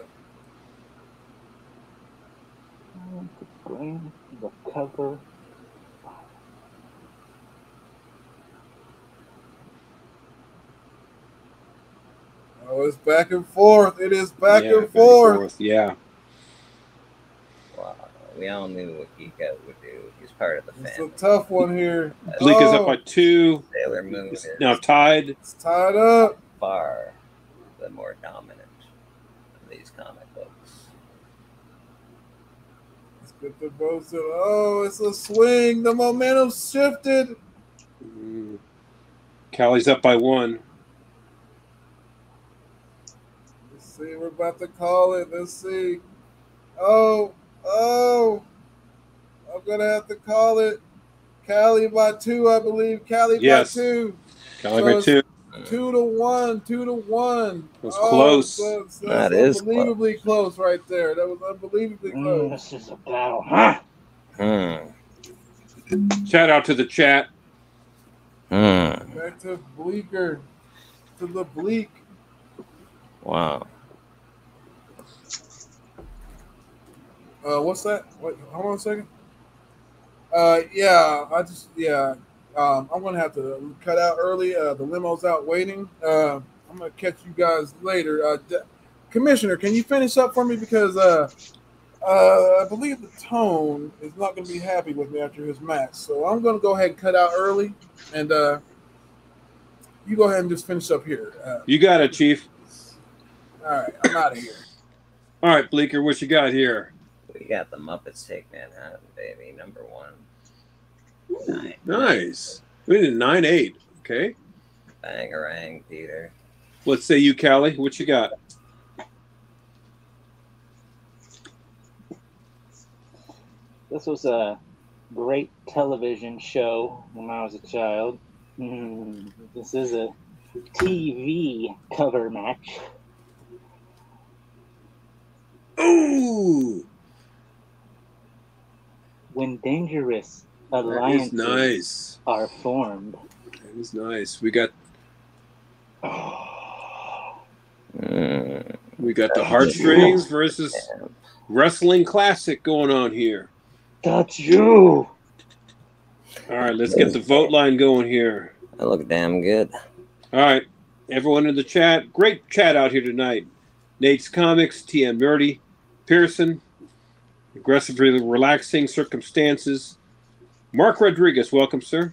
S21: Bring the cover.
S5: Oh, it's back and forth. It is back and forth.
S4: Yeah.
S18: Wow. We all knew what Geeko would do. He's part of the
S5: It's
S18: family.
S5: a tough one here.
S4: Bleak is up by 2.
S18: Sailor Moon is
S4: Now tied.
S5: It's tied up.
S18: Far the more dominant of these comic books.
S5: Let's get the boats. Oh, it's a swing. The momentum shifted.
S4: Callie's up by 1.
S5: Let's see. We're about to call it. Let's see. Oh. I'm going to have to call it. Callie by 2, I believe. Callie by 2.
S4: Callie by 2.
S5: 2-1. 2-1.
S4: It was close.
S18: That is
S5: unbelievably close right there. That was unbelievably close.
S21: This is a battle, huh?
S4: Shout out to the chat.
S5: Back to Bleaker. To the Bleak.
S18: Wow.
S5: What's that? Wait, hold on a second. I'm gonna have to cut out early. The limo's out waiting. I'm gonna catch you guys later. Commissioner, can you finish up for me because I believe the Tone is not gonna be happy with me after his match. So I'm gonna go ahead and cut out early, and you go ahead and just finish up here.
S4: You got it, Chief.
S5: All right, I'm out of here.
S4: All right, Bleaker, what you got here?
S18: We got the Muppets Take Manhattan, baby, number 1.
S4: Nice. We did 9-8. Okay.
S18: Bangarang, Peter.
S4: Let's say you, Callie. What you got?
S21: This was a great television show when I was a child. This is a TV cover match.
S4: Ooh!
S21: When dangerous alliances
S4: nice.
S21: are formed.
S4: That is nice. We got the heartstrings versus wrestling classic going on here.
S21: That's you.
S4: All right, let's get the vote line going here.
S18: I look damn good.
S4: All right, everyone in the chat. Great chat out here tonight. Nate's Comics, TM Nerdy, Pearson, Aggressively Relaxing Circumstances. Mark Rodriguez, welcome, sir.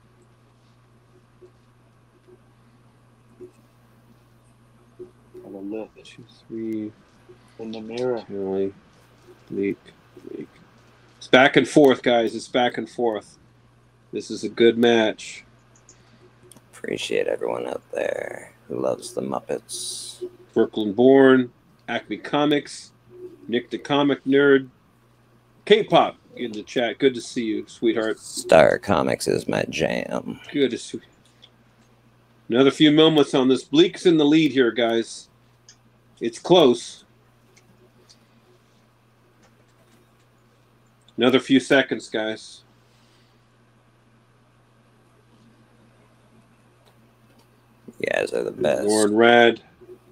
S21: Have a look
S4: 2, 3
S21: in the mirror.
S4: Kelly, Bleak. It's back and forth, guys. It's back and forth. This is a good match.
S18: Appreciate everyone out there who loves the Muppets.
S4: Brooklyn Born, Acme Comics, Nick the Comic Nerd, K-Pop in the chat. Good to see you, sweetheart.
S18: Star Comics is my jam.
S4: Good to see you. Another few moments on this. Bleak's in the lead here, guys. It's close. Another few seconds, guys.
S18: You guys are the best.
S4: Warren Rad.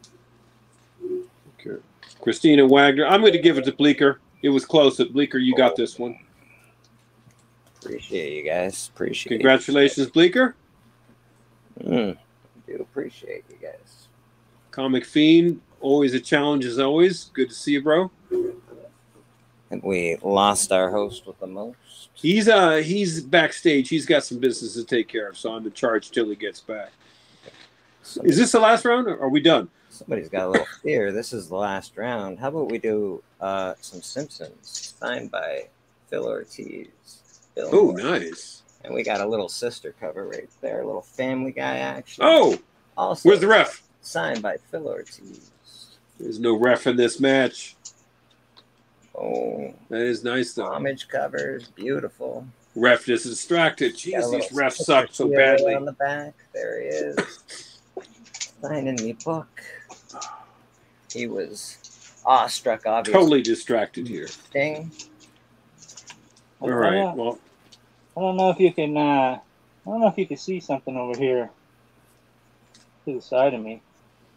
S4: Okay. Christina Wagner. I'm going to give it to Bleaker. It was close. Bleaker, you got this one.
S18: Appreciate you guys. Appreciate
S4: Congratulations, Bleaker.
S18: Do appreciate you guys.
S4: Comic Fiend. Always a challenge as always. Good to see you, bro.
S18: And we lost our host with the most.
S4: He's backstage. He's got some business to take care of, so I'm in charge till he gets back. Is this the last round, or are we done?
S18: Somebody's got a little fear. This is the last round. How about we do some Simpsons signed by Phil Ortiz?
S4: Oh, nice.
S18: And we got a little sister cover right there, a little Family Guy action.
S4: Oh,
S18: also,
S4: where's the ref?
S18: Signed by Phil Ortiz.
S4: There's no ref in this match.
S18: Oh,
S4: that is nice though.
S18: Homage covers, beautiful.
S4: Ref is distracted. Jeez, these refs suck so badly.
S18: On the back, there he is, signing me book. He was awestruck, obviously.
S4: Totally distracted here.
S18: Sting.
S4: All right. Well,
S21: I don't know if you can. I don't know if you can see something over here to the side of me.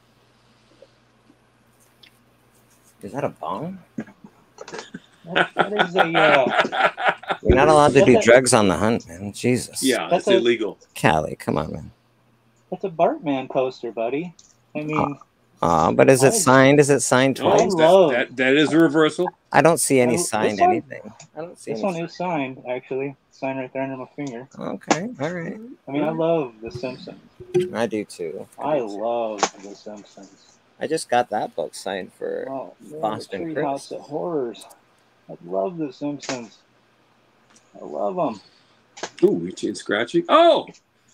S18: Is that a bong?
S21: That is a.
S18: You're not allowed to do
S21: That's a-
S18: drugs on the hunt, man. Jesus.
S4: Yeah,
S21: That's
S4: that's
S21: a-
S4: illegal.
S18: Callie, come on, man.
S21: That's a Bartman poster, buddy. I mean,
S18: But is it signed? Is it signed twice?
S4: That is a reversal.
S18: I don't see any
S21: This
S18: signed
S21: one?
S18: anything. I don't see
S21: this
S18: any.
S21: one is signed, actually. Signed right there under my finger.
S18: Okay, all right.
S21: I mean, I love The Simpsons.
S18: I do too.
S21: I love The Simpsons.
S18: I just got that book signed for
S21: Oh, man,
S18: Boston
S21: the
S18: Chris.
S21: Treehouse of Horrors. I love The Simpsons. I love them.
S4: Ooh, itchy and scratchy. Oh!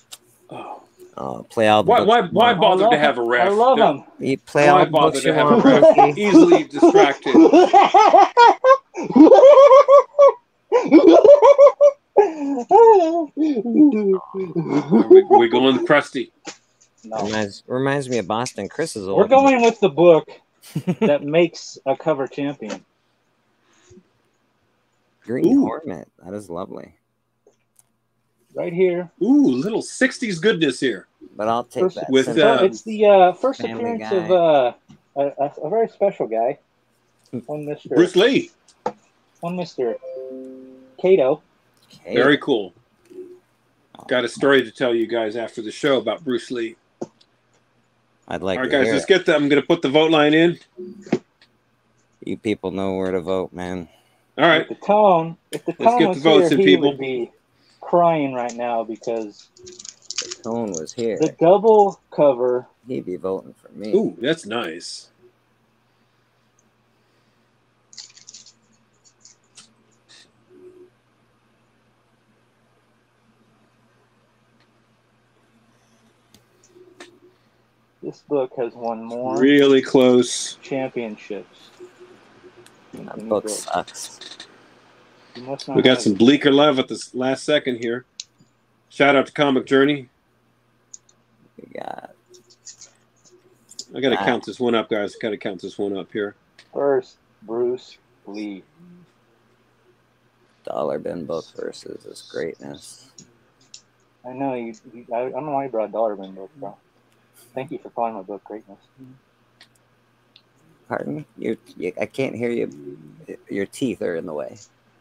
S18: Play all the books.
S4: Why bother to have a ref?
S21: I love them.
S18: You play all
S4: Why
S18: the
S4: bother
S18: books
S4: to
S18: you
S4: have
S18: want,
S4: a ref?
S18: Frankie.
S4: Easily distracted. We're going crusty.
S21: No.
S18: Reminds me of Boston Chris's old.
S21: We're going with the book that makes a cover champion.
S18: Green Hornet. That is lovely.
S21: Right here.
S4: Ooh, little 60s goodness here.
S18: But I'll take that.
S4: With
S21: it's the first
S18: Family
S21: appearance
S18: Guy.
S21: of a very special guy. One Mr.
S4: Bruce Lee.
S21: One Mr. Cato.
S4: Very cool. Got a story to tell you guys after the show about Bruce Lee.
S18: I'd like
S4: All right,
S18: to
S4: guys,
S18: hear
S4: let's
S18: it.
S4: get that. I'm going to put the vote line in.
S18: You people know where to vote, man.
S4: All right.
S21: If the tone
S4: get
S21: was
S4: the votes
S21: here,
S4: in,
S21: he
S4: people.
S21: would be crying right now because
S18: The tone was here.
S21: the double cover.
S18: He'd be voting for me.
S4: Ooh, that's nice.
S21: This book has won more
S4: Really close.
S21: championships.
S18: That book sucks.
S21: You must not
S4: We got
S21: have
S4: some
S21: it.
S4: bleaker love at this last second here. Shout out to Comic Journey.
S18: We got
S4: I got to count this one up, guys. Got to count this one up here.
S21: First, Bruce Lee.
S18: Dollar Bin book versus his greatness.
S21: I know I don't know why you brought Dollar Bin book, bro. Thank you for calling my book greatness.
S18: Pardon? I can't hear you. Your teeth are in the way.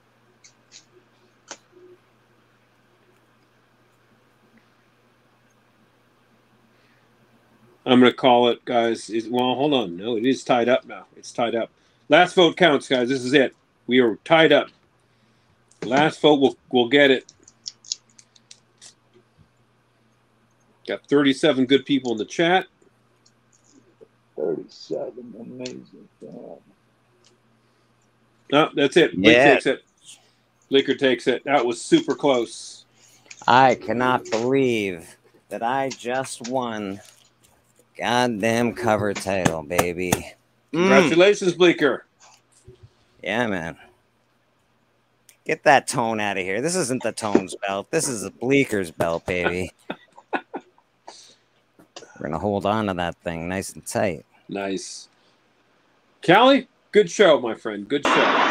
S4: I'm going to call it, guys. Well, hold on. No, it is tied up now. It's tied up. Last vote counts, guys. This is it. We are tied up. Last vote will get it. Got 37 good people in the chat.
S21: 37, amazing.
S4: No, that's it. Bleak
S18: Yeah.
S4: takes it. Bleaker takes it. That was super close.
S18: I cannot believe that I just won goddamn cover title, baby.
S4: Congratulations, Bleaker.
S18: Yeah, man. Get that tone out of here. This isn't the Tone's belt. This is the Bleaker's belt, baby. We're going to hold on to that thing nice and tight.
S4: Nice. Callie, good show, my friend. Good show.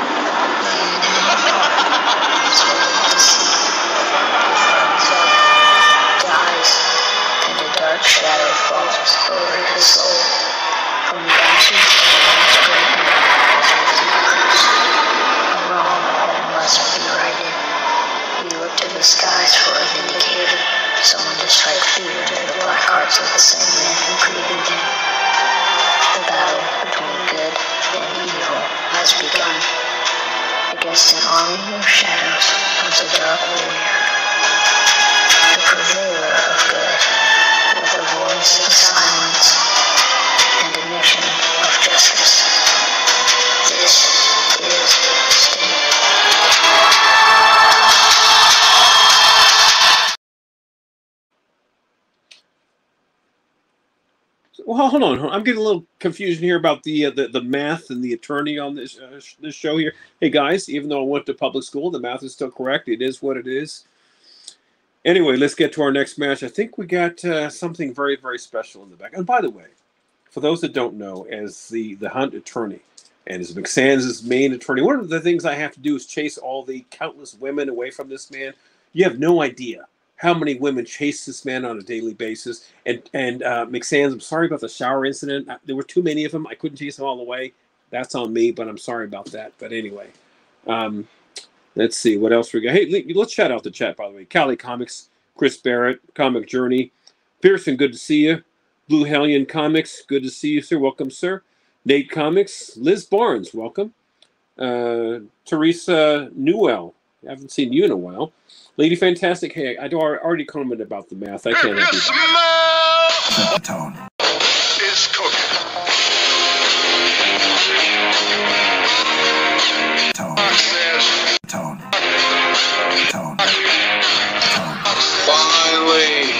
S20: Dies, and a dark shadow falls over his soul. From the ashes of once great man as we decrease. A wrong that must be righted. We look to the skies for a vindicator, someone to strike fear into the black hearts of the same man who created them. The battle between good and evil has begun. Against an army of shadows comes a dark warrior. The purveyor of good, with a voice of silence and a mission of justice. This is Sting.
S4: Well, hold on. I'm getting a little confusion here about the math and the attorney on this this show here. Hey, guys, even though I went to public school, the math is still correct. It is what it is. Anyway, let's get to our next match. I think we got something very, very special in the back. And by the way, for those that don't know, as the Hunt attorney, and as McSands' main attorney, one of the things I have to do is chase all the countless women away from this man. You have no idea how many women chase this man on a daily basis. And McSands, I'm sorry about the shower incident. There were too many of them. I couldn't chase them all away. That's on me, but I'm sorry about that. But anyway, let's see what else we got. Hey, let's shout out the chat, by the way. Cali Comics, Chris Barrett, Comic Journey. Pearson, good to see you. Blue Hellion Comics, good to see you, sir. Welcome, sir. Nate Comics, Liz Barnes, welcome. Teresa Newell, I haven't seen you in a while. Lady Fantastic, hey, I already commented about the math. I can't help you.
S13: The tone is cooking. Tone.
S12: Finally.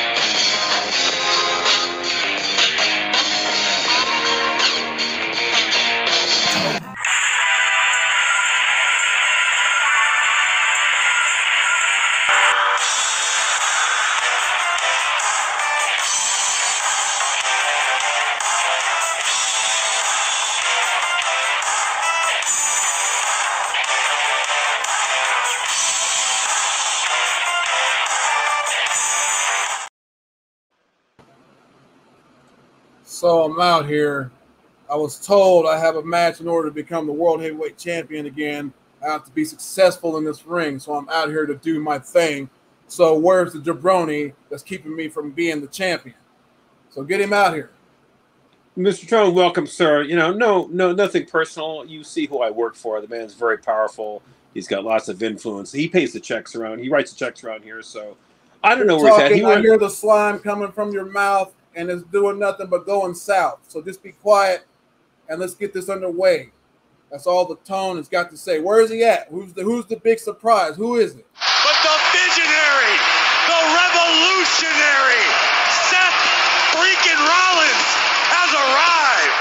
S5: So I'm out here. I was told I have a match in order to become the World Heavyweight Champion again. I have to be successful in this ring, so I'm out here to do my thing. So where's the jabroni that's keeping me from being the champion? So get him out here.
S4: Mr. Tone, welcome, sir. You know, no, nothing personal. You see who I work for. The man's very powerful. He's got lots of influence. He pays the checks around. He writes the checks around here. So I don't know where he's at.
S5: I hear the slime coming from your mouth, and it's doing nothing but going south. So just be quiet, and let's get this underway. That's all the Tone has got to say. Where is he at? Who's the big surprise? Who is it?
S2: But the visionary, the revolutionary, Seth freaking Rollins has arrived.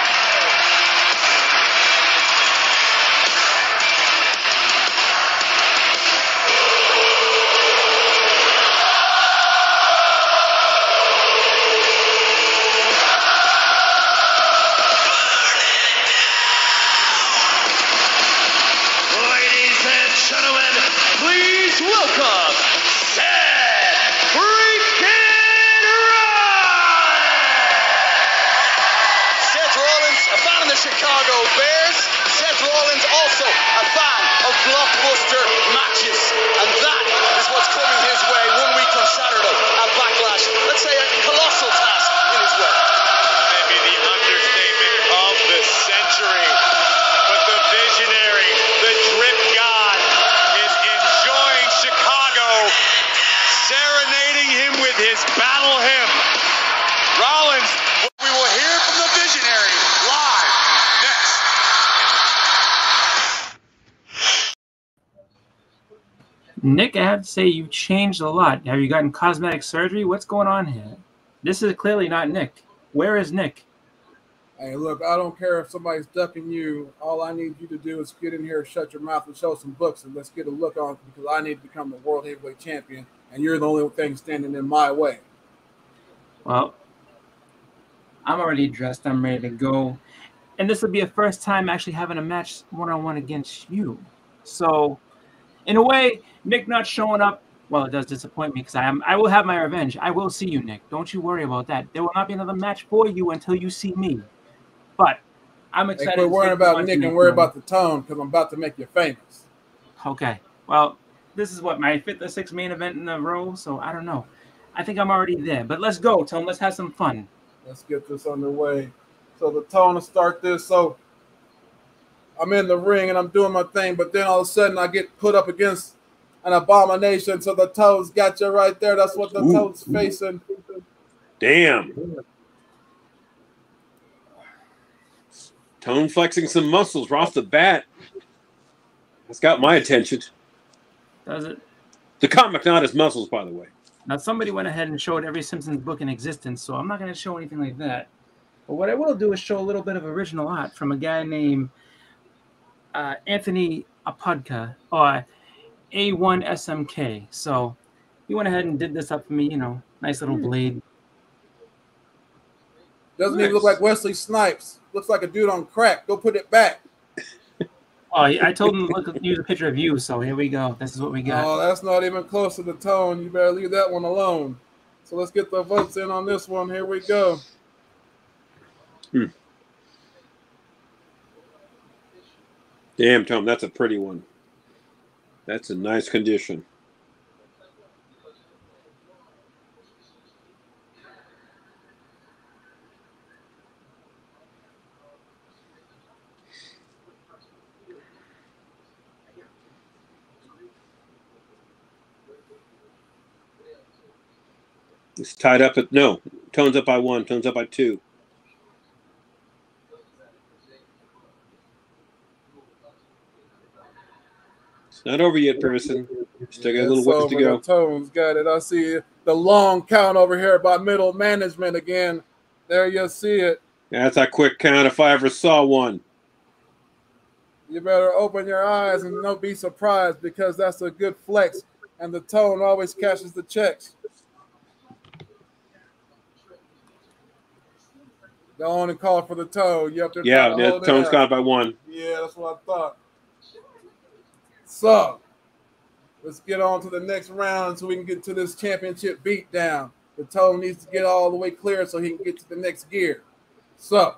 S2: Ladies and gentlemen, please welcome Seth freaking Rollins!
S12: Seth Rollins, a fan of the Chicago Bears. Seth Rollins also a fan of blockbuster matches. And that is what's coming his way 1 week on Saturday at Backlash. Let's say a colossal task in his way.
S15: Maybe the understatement of the century. But the visionary, the drip god, is enjoying Chicago, serenading him with his battle hymn. Rollins,
S12: We will hear from the visionary live next.
S21: Nick, I have to say you've changed a lot. Have you gotten cosmetic surgery? What's going on here? This is clearly not Nick. Where is Nick?
S5: Hey, look, I don't care if somebody's ducking you. All I need you to do is get in here, shut your mouth, and show some books, and let's get a look on it because I need to become the World Heavyweight Champion, and you're the only thing standing in my way.
S21: Well, I'm already dressed. I'm ready to go. And this will be a first time actually having a match one-on-one against you. So, in a way, Nick not showing up, well, it does disappoint me because I will have my revenge. I will see you, Nick. Don't you worry about that. There will not be another match for you until you see me. But I'm excited.
S5: Hey, quit worrying about Nick and worry about the Tone because I'm about to make you famous.
S21: Okay. Well, this is what, my 5th or 6th main event in a row, so I don't know. I think I'm already there. But let's go, Tom. Let's have some fun.
S5: Let's get this underway. So the Tone will start this. So I'm in the ring and I'm doing my thing, but then all of a sudden I get put up against an abomination. So the Tone's got you right there. That's what the Tone's facing.
S4: Damn. Tone flexing some muscles right off the bat. That's got my attention.
S21: Does it?
S4: The comic, not his muscles, by the way.
S21: Now, somebody went ahead and showed every Simpsons book in existence, so I'm not going to show anything like that. But what I will do is show a little bit of original art from a guy named Anthony Apodka, or A1SMK. So he went ahead and did this up for me, you know, nice little blade.
S5: Doesn't even look like Wesley Snipes. Looks like a dude on crack. Go put it back.
S21: Oh, I told him to use a picture of you, so here we go. This is what we got.
S5: Oh, that's not even close to the tone. You better leave that one alone. So let's get the votes in on this one. Here we go.
S4: Damn, Tom, that's a pretty one. That's a nice condition. It's tied up at no. Tone's up by 1. Tone's up by 2. It's not over yet, Pearson. Still got a little ways to go.
S5: The Tones got it. I see the long count over here by middle management again. There you see it.
S4: Yeah, that's a quick count if I ever saw one.
S5: You better open your eyes and don't be surprised because that's a good flex. And the Tone always cashes the checks. Go on and call for the Tone. You have to
S4: the Tone's got by 1.
S5: Yeah, that's what I thought. So, let's get on to the next round so we can get to this championship beatdown. The Tone needs to get all the way clear so he can get to the next gear. So,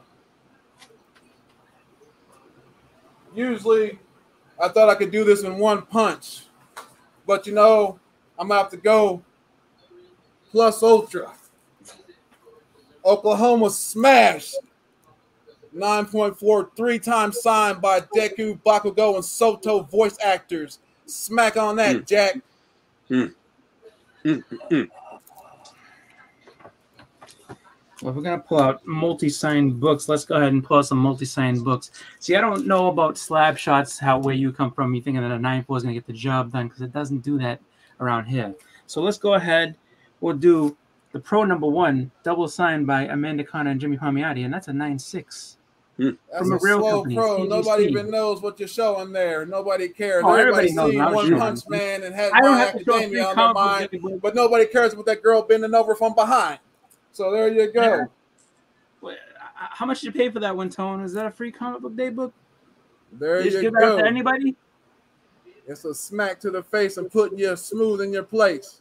S5: usually, I thought I could do this in one punch. But, you know, I'm going to have to go plus ultra. Oklahoma smash. 9.4, 3 times signed by Deku, Bakugo, and Soto voice actors. Smack on that, Jack.
S21: Well, if we're going to pull out multi-signed books, let's go ahead and pull out some multi-signed books. See, I don't know about slab shots, where you come from. You thinking that a 9.4 is going to get the job done because it doesn't do that around here. So let's go ahead. We'll do the Pro #1, double signed by Amanda Connor and Jimmy Palmiotti, and that's a 9.6.
S5: That's from a real slow company, pro. CGC. Nobody even knows what you're showing there. Nobody cares.
S21: Oh,
S5: Everybody's
S21: knows
S5: seen One Punch Man and has My Academia on their mind, but nobody cares about that girl bending over from behind. So there you go.
S21: How much did you pay for that one, Tone? Is that a free comic book day book?
S5: There
S21: you
S5: go.
S21: Give that out to anybody?
S5: It's a smack to the face and putting you smooth in your place.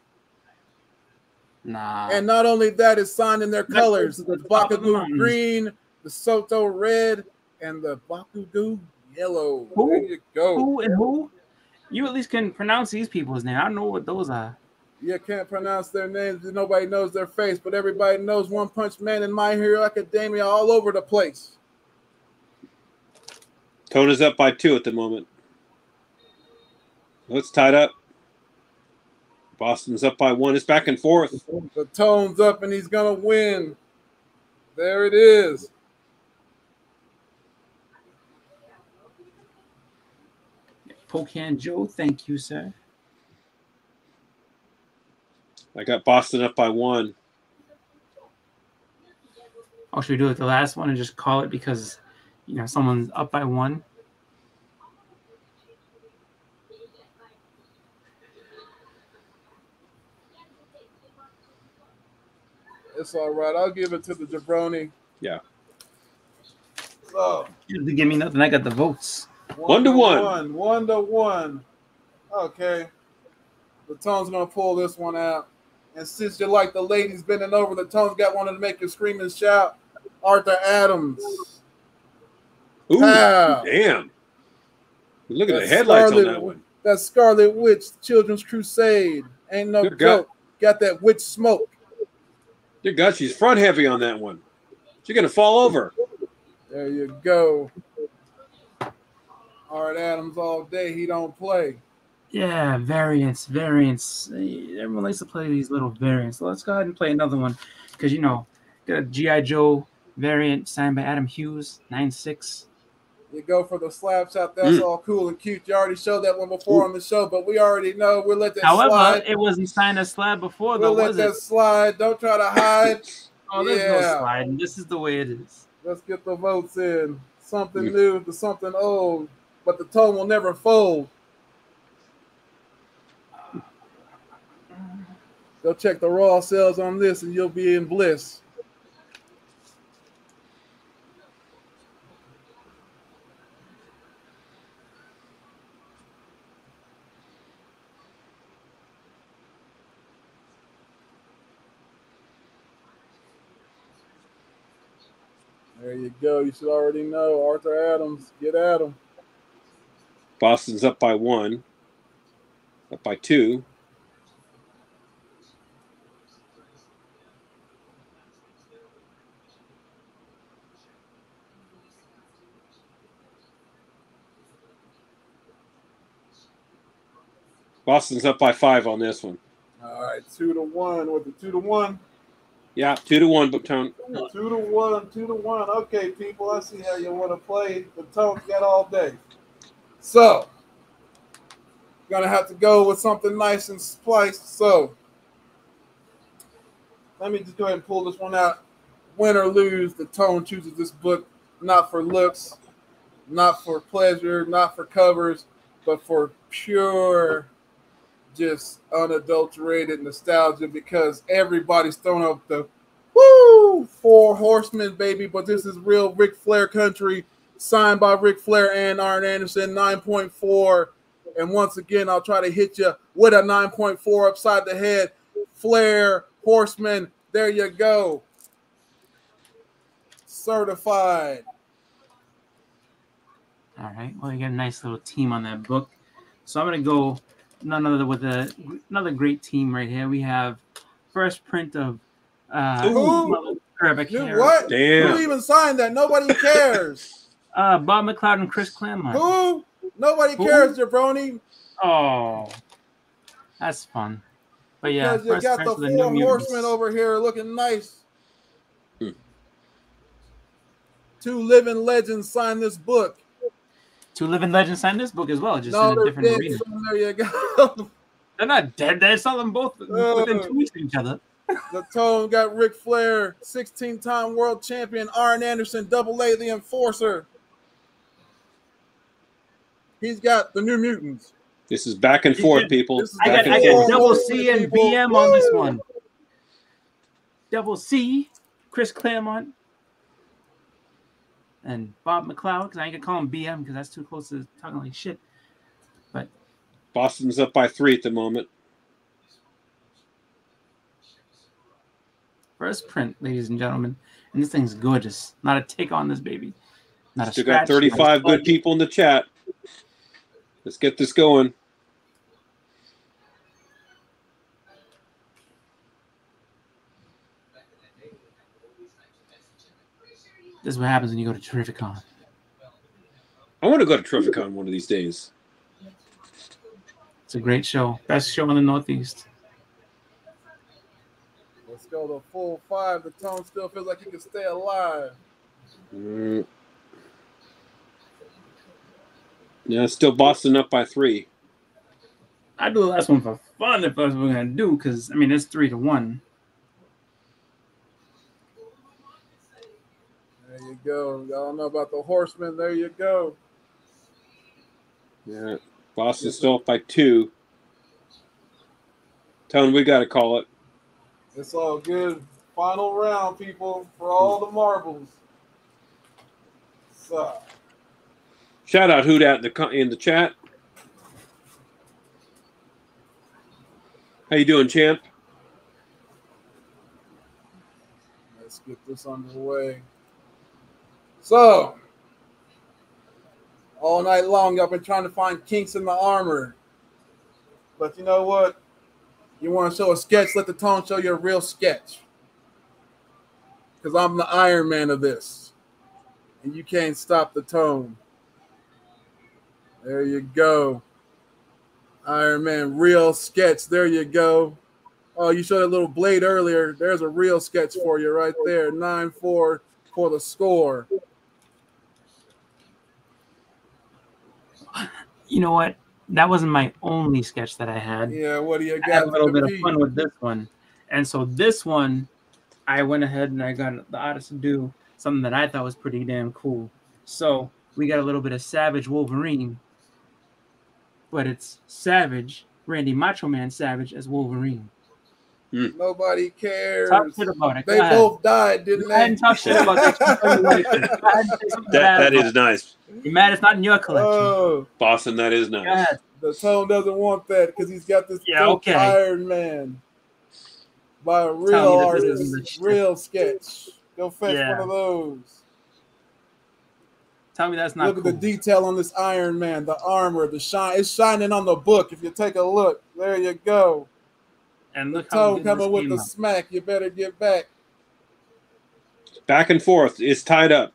S21: Nah.
S5: And not only that, it's signed in their colors: the Bakugo green, the Soto red, and the Bakugo yellow.
S21: Who?
S5: There you go.
S21: Who and who? You at least can pronounce these people's names. I don't know what those are.
S5: You can't pronounce their names. Nobody knows their face, but everybody knows One Punch Man and My Hero Academia all over the place.
S4: Tone is up by 2 at the moment. It's tied up. Boston's up by 1. It's back and forth.
S5: The Tone's up, and he's going to win. There it is.
S21: Pocan Joe, thank you, sir.
S4: I got Boston up by 1.
S21: Oh, should we do it the last one and just call it because, someone's up by 1?
S5: It's all right. I'll give it to the jabroni.
S4: Yeah.
S5: So,
S21: you didn't give me nothing. I got the votes.
S4: 1-1.
S5: 1-1. Okay. The Tone's going to pull this one out. And since you like the ladies bending over, the Tone's got one to make you scream and shout. Arthur Adams.
S4: Ooh, damn. Look at the headlights on that one.
S5: That Scarlet Witch Children's Crusade. Ain't no joke. Got that witch smoke.
S4: Dear God, she's front heavy on that one. She's going to fall over.
S5: There you go. Art Adams all day. He don't play.
S21: Yeah, variants. Everyone likes to play these little variants. So let's go ahead and play another one because, got a G.I. Joe variant signed by Adam Hughes, 9.6.
S5: You go for the slap shot. That's all cool and cute. You already showed that one before on the show, but we already know. We'll let that slide.
S21: However, it wasn't signed as slab before, though,
S5: We'll let that slide. Don't try to hide.
S21: Oh, there's no sliding. This is the way it is.
S5: Let's get the votes in. Something new to something old, but the Tone will never fold. Go check the raw sales on this, and you'll be in bliss. There you go. You should already know. Arthur Adams, get at him.
S4: Boston's up by 1. Up by 2. Boston's up by 5 on this one.
S5: All right, 2-1 with the 2-1.
S4: Yeah, 2-1, but Tone.
S5: 2-1, 2-1. Okay, people, I see how you want to play. The Tone's got all day. So, gonna have to go with something nice and spiced. So, let me just go ahead and pull this one out. Win or lose, the Tone chooses this book not for looks, not for pleasure, not for covers, but for pure, just unadulterated nostalgia, because everybody's throwing up the woo 4 Horsemen, baby. But this is real Ric Flair country, signed by Ric Flair and Arn Anderson, 9.4. And once again, I'll try to hit you with a 9.4 upside the head. Flair, Horseman, there you go. Certified.
S21: All right. Well, you got a nice little team on that book. So I'm going to go none other with another great team right here. We have first print of
S5: Who?
S21: Dude,
S5: what?
S4: Damn.
S5: Who even signed that? Nobody cares.
S21: Bob McLeod and Chris Claremont.
S5: Who? Nobody cares, jabroni.
S21: Oh, that's fun. But yeah,
S5: Because you got the 4 Horsemen over here looking nice. 2 living legends signed this book.
S21: 2 living legends signed this book as well, just
S5: No,
S21: in a different
S5: dead,
S21: arena.
S5: so there you go.
S21: They're not dead. They saw them both within 2 weeks of each other.
S5: The Tone got Ric Flair, 16-time world champion, Arn Anderson, Double A, the Enforcer. He's got the New Mutants.
S4: This is back and forth, people.
S21: I got Double C and BM on this one. Double C, Chris Claremont, and Bob McLeod, because I ain't gonna call him BM because that's too close to talking like shit. But
S4: Boston's up by 3 at the moment.
S21: first print, ladies and gentlemen, and this thing's gorgeous. Not a take on this baby. Not a
S4: Still
S21: scratch,
S4: got 35 good people in the chat. Let's get this going.
S21: This is what happens when you go to Terrificon.
S4: I want to go to Terrificon one of these days.
S21: It's a great show. Best show in the Northeast.
S5: Let's go to full 5. The Tone still feels like he can stay alive.
S4: Yeah, still Boston up by 3.
S21: I do the last one for fun if that's what we're gonna do, because I mean it's 3-1.
S5: There you go. Y'all know about the Horsemen. There you go.
S4: Yeah, Boston's still up by 2. Tone, we got to call it.
S5: It's all good. Final round, people, for all the marbles. So,
S4: Shout out Houdat in the chat. How you doing, champ?
S5: let's get this underway. So, all night long, I've been trying to find kinks in the armor. But you know what? You want to show a sketch, let the Tone show you a real sketch. Because I'm the Iron Man of this. And you can't stop the Tone. There you go. Iron Man, real sketch. There you go. Oh, you showed a little blade earlier. There's a real sketch for you right there. 9-4 for the score.
S21: You know what? That wasn't my only sketch that I had.
S5: Yeah, what do you got?
S21: I had a little bit of fun with this one. And so this one, I went ahead and I got the artist to do something that I thought was pretty damn cool. So we got a little bit of Savage Wolverine, but it's Savage, Randy Macho Man Savage as Wolverine.
S5: Nobody cares.
S21: Talk shit about it.
S5: They both died, didn't they?
S21: I didn't talk shit about that.
S4: That is nice.
S21: You mad it's not in your collection?
S5: Oh,
S4: Boston, that is nice.
S5: the Tone doesn't want that because he's got this
S21: okay.
S5: Iron Man by a real artist, real sketch. Go fetch one of those.
S21: Tell me that's not
S5: Look
S21: cool.
S5: at the detail on this Iron Man, the armor, the shine. It's shining on the book. If you take a look, there you go.
S21: And look
S5: the
S21: how
S5: toe
S21: good
S5: coming
S21: this
S5: with
S21: came
S5: the
S21: out.
S5: smack. You better get back.
S4: Back and forth. It's tied up.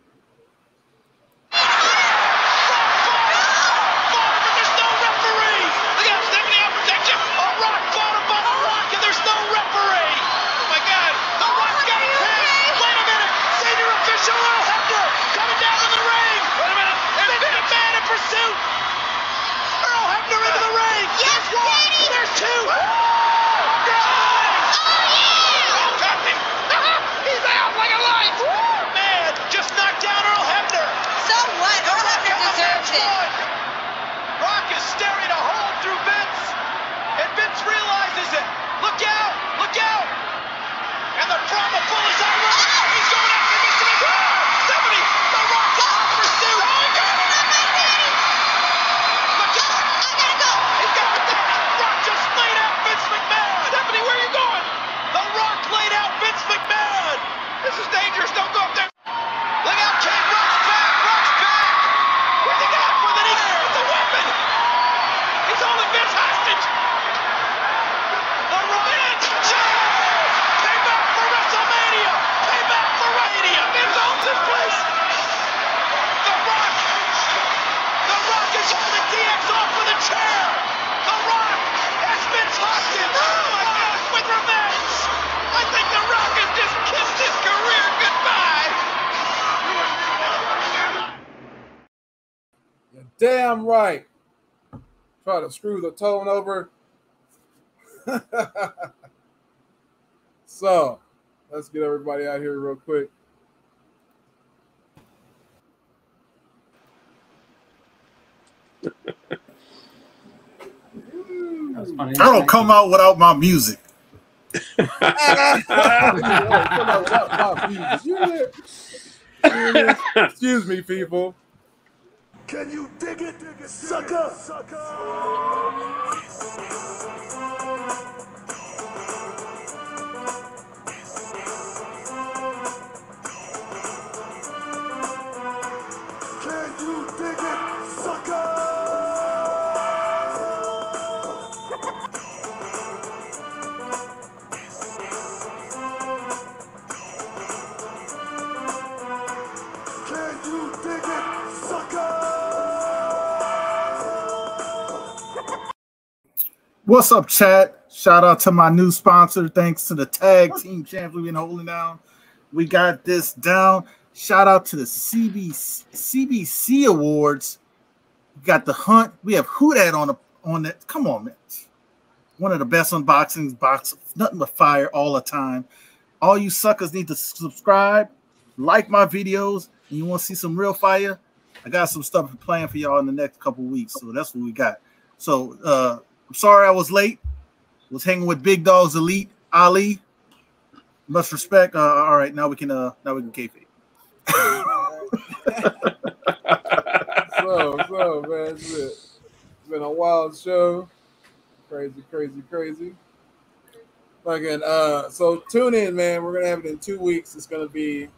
S5: Damn right. Try to screw the tone over. So, let's get everybody out here real quick.
S21: Funny.
S3: I don't come out without my music.
S5: Excuse me, people.
S13: Can you dig it, sucker? Can you dig it, sucker? Can you dig it, sucker? What's up, chat? Shout out to my new sponsor. Thanks to the tag team champs we've been holding down. We got this down. Shout out to the CBC Awards. We got the Hunt. We have Who Dat on it. Come on, man. One of the best unboxings, nothing but fire all the time. All you suckers need to subscribe, like my videos, and you want to see some real fire. I got some stuff planned for y'all in the next couple weeks, so that's what we got. So I'm sorry I was late. Was hanging with Big Dogs Elite Ali. Much respect. All right, now we can kayfabe.
S5: So man, it's been a wild show. Crazy. Fucking so tune in, man. We're gonna have it in 2 weeks. It's gonna be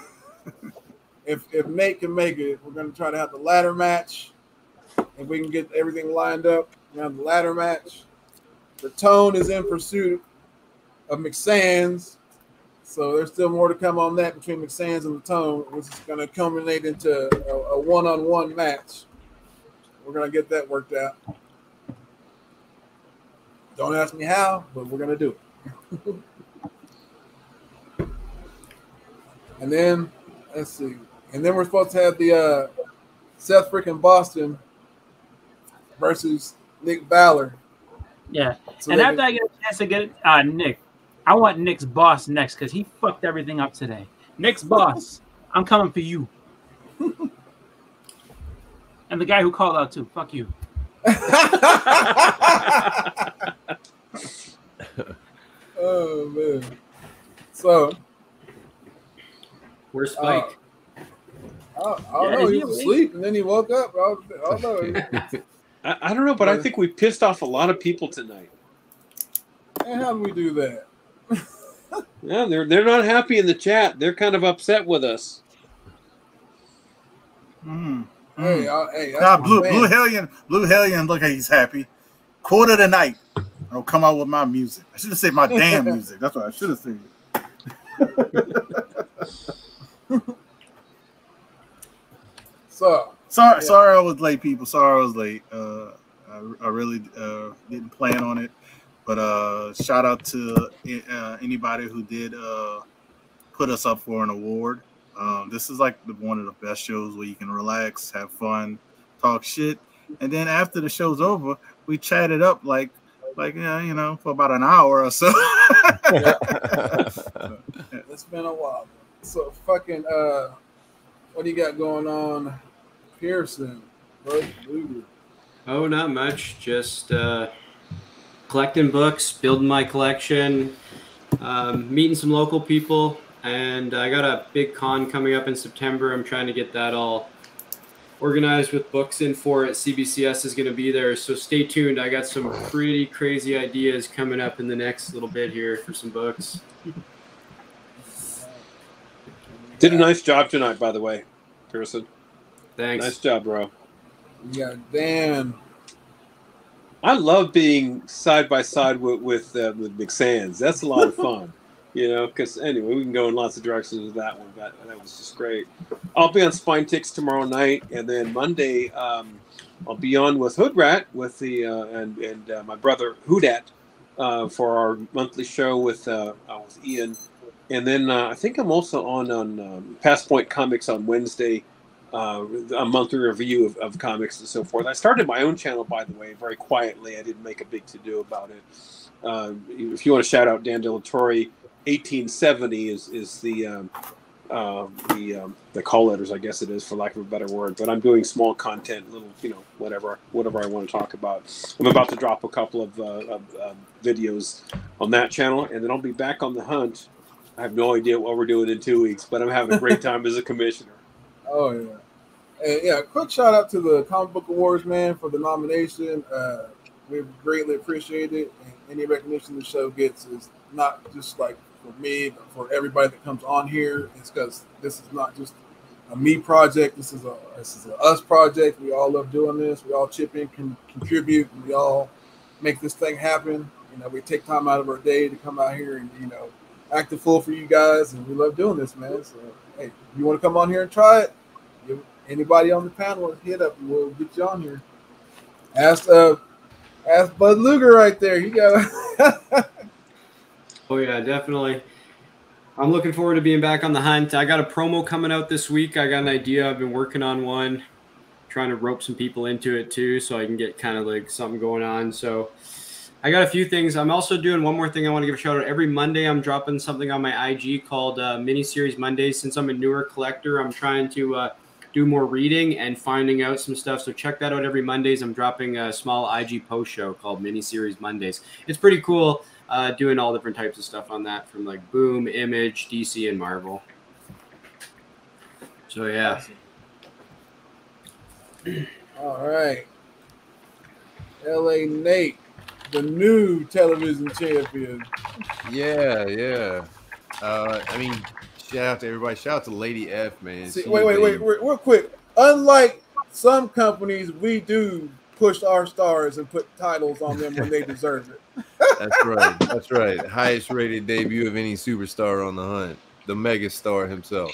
S5: if Nate can make it, we're gonna try to have the ladder match. If we can get everything lined up, we're gonna have the ladder match. The Tone is in pursuit of McSands. So there's still more to come on that between McSands and the Tone, which is going to culminate into a one-on-one match. We're going to get that worked out. Don't ask me how, but we're going to do it. And then, let's see. And then we're supposed to have the Seth freaking Boston versus Nick Balor.
S21: Yeah.
S5: So
S21: and after I get a chance to get Nick, I want Nick's boss next because he fucked everything up today. Nick's boss, I'm coming for you. And the guy who called out too. Fuck you.
S5: Oh man. So
S11: where's Spike?
S5: I don't know. He was asleep and then he woke up. I don't know.
S4: I don't know, but I think we pissed off a lot of people tonight.
S5: And how do we do that?
S4: Yeah, they're not happy in the chat. They're kind of upset with us.
S5: Hey, hey, that's
S13: Nah,
S5: my
S13: Blue
S5: man.
S13: Hellion, look, he's happy. Quarter of the night, I'll come out with my music. I should have said my damn music. That's what I should have said. Sorry I was late, people. Sorry I was late. I really didn't plan on it. But shout out to anybody who did put us up for an award. This is like one of the best shows where you can relax, have fun, talk shit, and then after the show's over, we chatted up like for about an hour or so.
S5: It's been a while. So fucking what do you got going on, Pearson?
S11: Oh, not much. Just collecting books, building my collection, meeting some local people, and I got a big con coming up in September. I'm trying to get that all organized with books in for it. CBCS is going to be there, so stay tuned. I got some pretty crazy ideas coming up in the next little bit here for some books.
S4: Did a nice job tonight, by the way, Pearson.
S11: Thanks.
S4: Nice job, bro.
S5: Yeah, Dan.
S4: I love being side by side with McSands. That's a lot of fun, because anyway, we can go in lots of directions with that one, but that was just great. I'll be on Spine Ticks tomorrow night, and then Monday I'll be on with Hoodrat with the and my brother Hoodat for our monthly show with Ian, and then I think I'm also on Pass Point Comics on Wednesday. A monthly review of comics and so forth. I started my own channel, by the way, very quietly. I didn't make a big to-do about it. If you want to shout out Dan De La Torre, 1870 is the call letters, I guess it is, for lack of a better word. But I'm doing small content, little, whatever I want to talk about. I'm about to drop a couple of videos on that channel, and then I'll be back on the hunt. I have no idea what we're doing in 2 weeks, but I'm having a great time as a commissioner.
S5: Oh yeah, and yeah. Quick shout out to the Comic Book Awards, man, for the nomination. We greatly appreciate it. And any recognition the show gets is not just like for me, but for everybody that comes on here. It's because this is not just a me project. This is a us project. We all love doing this. We all chip in, contribute, and we all make this thing happen. We take time out of our day to come out here and act a fool for you guys, and we love doing this, man. So hey, if you want to come on here and try it, anybody on the panel, hit up and we'll get you on here. Ask Bud Luger right there. You got
S11: Oh yeah, definitely. I'm looking forward to being back on the hunt. I got a promo coming out this week. I got an idea. I've been working on one, trying to rope some people into it too, so I can get kind of like something going on. So I got a few things. I'm also doing one more thing I want to give a shout out. Every Monday, I'm dropping something on my IG called Miniseries Mondays. Since I'm a newer collector, I'm trying to do more reading and finding out some stuff. So check that out every Mondays. I'm dropping a small IG post show called Miniseries Mondays. It's pretty cool doing all different types of stuff on that, from like Boom, Image, DC, and Marvel. So yeah.
S5: all right. LA Nate, the new television champion.
S9: Yeah. I mean, shout out to everybody. Shout out to Lady F, man.
S5: See, wait, real quick. Unlike some companies, we do push our stars and put titles on them when they deserve it.
S9: That's right. Highest rated debut of any superstar on the hunt. The mega star himself.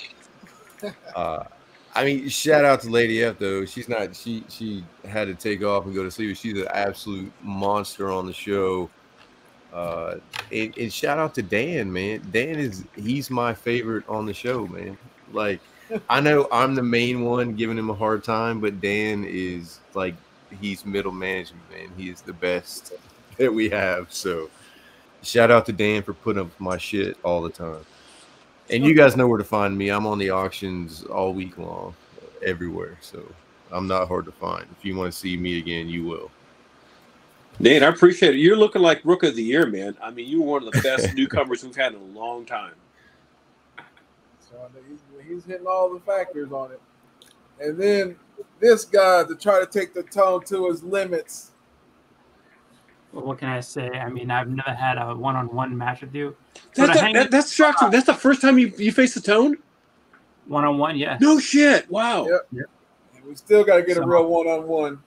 S9: I mean, shout out to Lady F though. She's not. She had to take off and go to sleep. She's an absolute monster on the show. And shout out to Dan, man. He's my favorite on the show, man. Like, I know I'm the main one giving him a hard time, but Dan is like, he's middle management, man. He is the best that we have. So shout out to Dan for putting up my shit all the time. And you guys know where to find me. I'm on the auctions all week long, everywhere. So I'm not hard to find. If you want to see me again, you will.
S4: Nate, I appreciate it. You're looking like Rook of the Year, man. I mean, you were one of the best newcomers we've had in a long time.
S5: So he's hitting all the factors on it. And then this guy, to try to take the tone to his limits.
S21: Well, what can I say? I mean, I've never had a one-on-one match with you.
S4: That's shocking. That's the first time you faced the Tone?
S21: One-on-one, yeah.
S4: No shit. Wow.
S5: Yep. We still got to get a real one-on-one.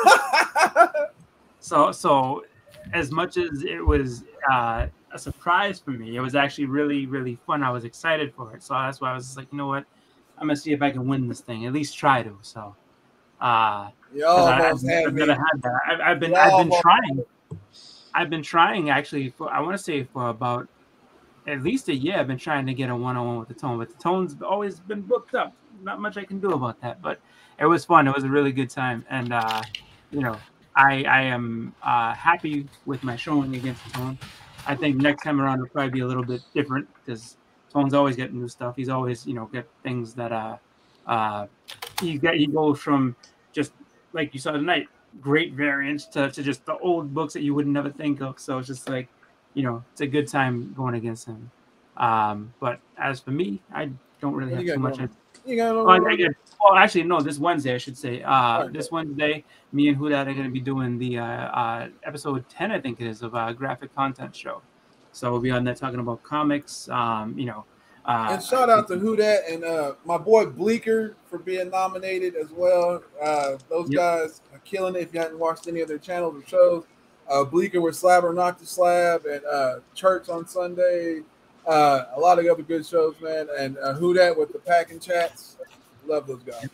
S21: So as much as it was a surprise for me, it was actually really, really fun. I was excited for it. So that's why I was just like, you know what? I'm going to see if I can win this thing. At least try to. So I've been trying. I've been trying actually for, I want to say for about at least a year. I've been trying to get a one-on-one with the Tone, but the Tone's always been booked up. Not much I can do about that, but it was fun. It was a really good time. And, you know, I am happy with my showing against the Tone. I think next time around it'll probably be a little bit different because Tone's always getting new stuff. He's always, you know, get things that he goes from just like you saw tonight, great variants to just the old books that you would never think of. So it's just like, you know, it's a good time going against him. But as for me, I don't really have too much. Well, actually, no. This Wednesday, I should say. This Wednesday, me and Hudat are going to be doing the episode 10, I think it is, of a graphic content show. So we'll be on there talking about comics. You know.
S5: And shout out to Hudat and my boy Bleeker for being nominated as well. Those guys are killing it. If you hadn't watched any of their channels or shows, Bleeker with Slab or Knock to Slab and Church on Sunday. A lot of other good shows, man. And Hudat with the Packing Chats. Love those guys.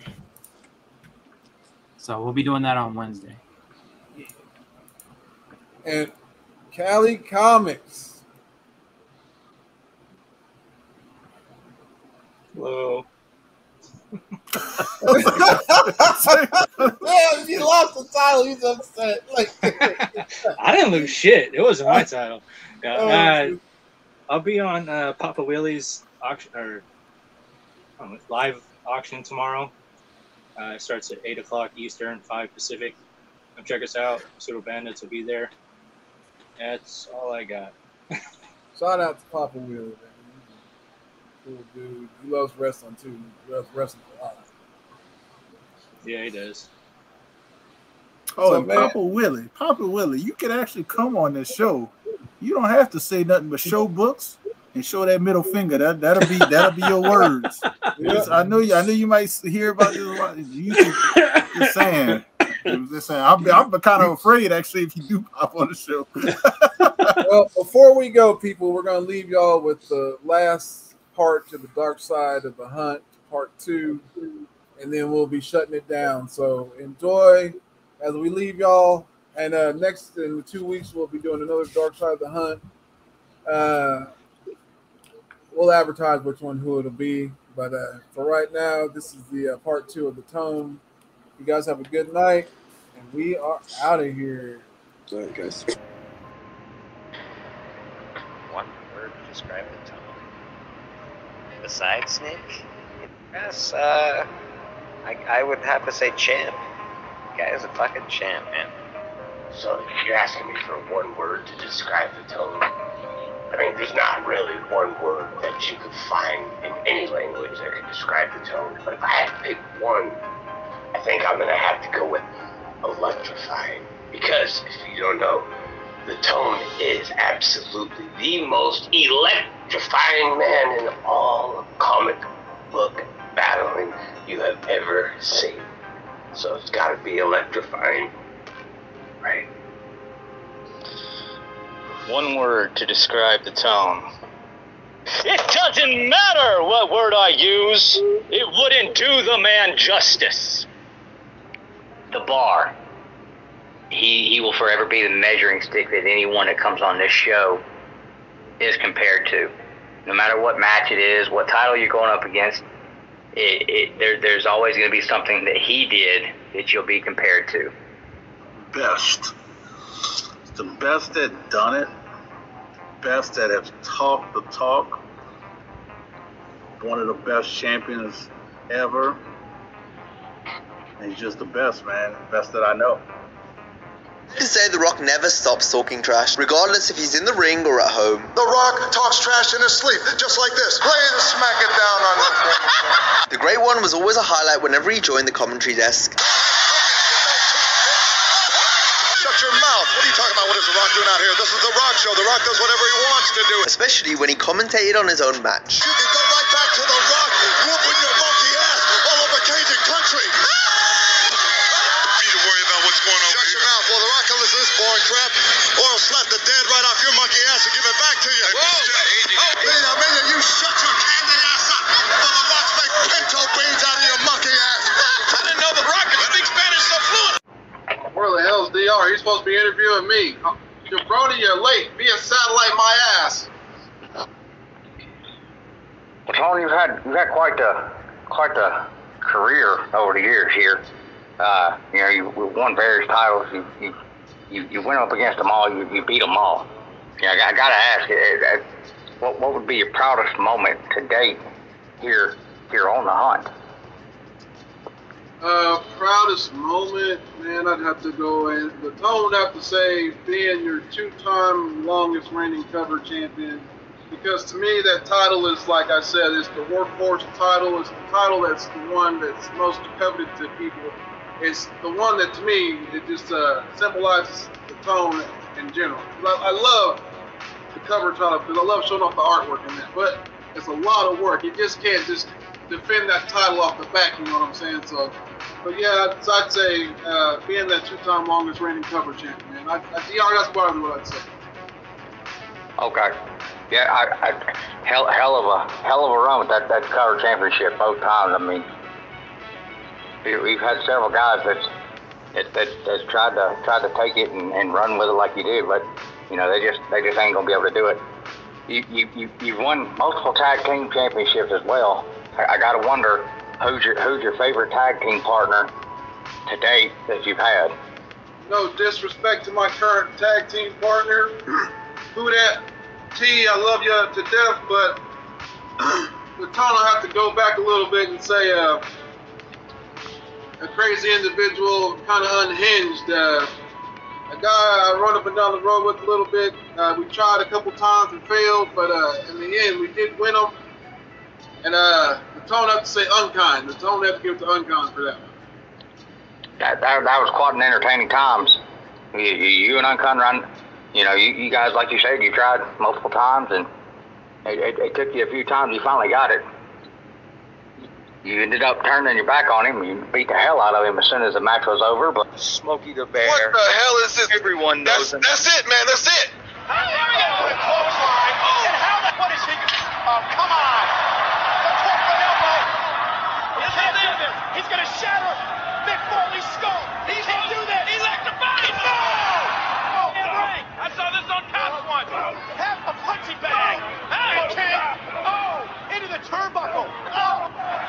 S21: So we'll be doing that on Wednesday.
S5: And Cali Comics.
S7: Hello.
S5: Yeah, he lost the title. He's upset. Like
S7: I didn't lose shit. It wasn't my title. Yeah, I'll be on Papa Willie's auction or live auction tomorrow. It starts at 8 o'clock Eastern, 5 Pacific. Come check us out. Pseudo Bandits will be there. That's all I got.
S5: Shout out to Papa Willie, man. Cool dude. He loves wrestling too. He loves wrestling a lot.
S7: Yeah, he does.
S13: Oh, so, and Papa Willie, you can actually come on this show. You don't have to say nothing but show books and show that middle finger. That'll be your words. Yeah. I know you might hear about this a lot. Just saying. I'm kind of afraid actually if you do pop on the show.
S5: Well, before we go, people, we're gonna leave y'all with the last part to the dark side of the hunt, part 2, and then we'll be shutting it down. So enjoy as we leave y'all. And next in 2 weeks we'll be doing another dark side of the hunt. We'll advertise who it'll be, but for right now, this is the part 2 of the Tome. You guys have a good night, and we are out of here.
S9: All right, guys.
S18: One word to describe the Tome. Besides Snake? Yes, I would have to say champ. The guy is a fucking champ, man.
S14: So if you're asking me for one word to describe the Tome, I mean, there's not really one word that you could find in any language that could describe the Tome. But if I had to pick one, I think I'm gonna have to go with electrifying. Because if you don't know, the Tome is absolutely the most electrifying man in all of comic book battling you have ever seen. So it's gotta be electrifying, right?
S22: One word to describe the Tome. It doesn't matter what word I use. It wouldn't do the man justice.
S10: The bar. He will forever be the measuring stick that anyone that comes on this show is compared to. No matter what match it is, what title you're going up against, there's always going to be something that he did that you'll be compared to.
S6: Best. The best that done it. Best that have talked the talk. One of the best champions ever. He's just the best, man. Best that I know.
S23: To say The Rock never stops talking trash, regardless if he's in the ring or at home.
S16: The Rock talks trash in his sleep, just like this. Play and smack it down on the
S23: The Great One was always a highlight whenever he joined the commentary desk.
S16: Shut your mouth. What are you talking about? What is The Rock doing out here? This is The Rock show. The Rock does whatever he wants to do.
S23: Especially when he commentated on his own match.
S16: You can go right back to The Rock whooping your monkey ass all over Cajun country.
S5: supposed to be interviewing me. Jabroni, you're late. Be a satellite my ass.
S10: Well, Tony, you've had quite the career over the years here. You know, you won various titles. You went up against them all. You beat them all. You know, I gotta ask, what would be your proudest moment to date here on the Hunt?
S5: Proudest moment, man, I'd have to go in. The Tone would have to say being your 2-time longest reigning cover champion. Because to me, that title is, like I said, it's the workhorse title. It's the title that's the one that's most coveted to people. It's the one that, to me, it just symbolizes the Tone in general. I love the cover title because I love showing off the artwork in that. But it's a lot of work. You just can't just defend that title off the back, you know what I'm saying? So, but yeah, I'd say being that 2-time longest reigning cover champion, man. That's probably what I'd say.
S10: Okay. Yeah, hell of a run with that cover championship both times. I mean, we've had several guys that's tried to take it and run with it like you did, but you know they just ain't gonna be able to do it. You've won multiple tag team championships as well. I gotta wonder who's your favorite tag team partner to date that you've had.
S5: No disrespect to my current tag team partner, who that. T, I love you to death, but the Tone will have to go back a little bit and say a crazy individual, kind of unhinged. A guy I run up and down the road with a little bit. We tried a couple times and failed, but in the end, we did win them. And the Tone have to say Unkind. The Tone have to give it to Unkind for that one.
S10: That was quite an entertaining times. You and Unkind run. You know, you guys, like you said, you tried multiple times, and it took you a few times. You finally got it. You ended up turning your back on him. You beat the hell out of him as soon as the match was over. But Smokey the Bear.
S12: What the hell is this?
S10: Everyone knows him.
S12: That's it, man. That's it.
S2: Here we go. Clothesline. And how? What is he? Oh, come on. The corporate elbow. He can't do this. He's going to shatter Mick Foley's skull. He can't do this. Electrifying. No. I saw this on Cops once. Half a punching bag. Hey, King. Oh, into the turnbuckle. Oh.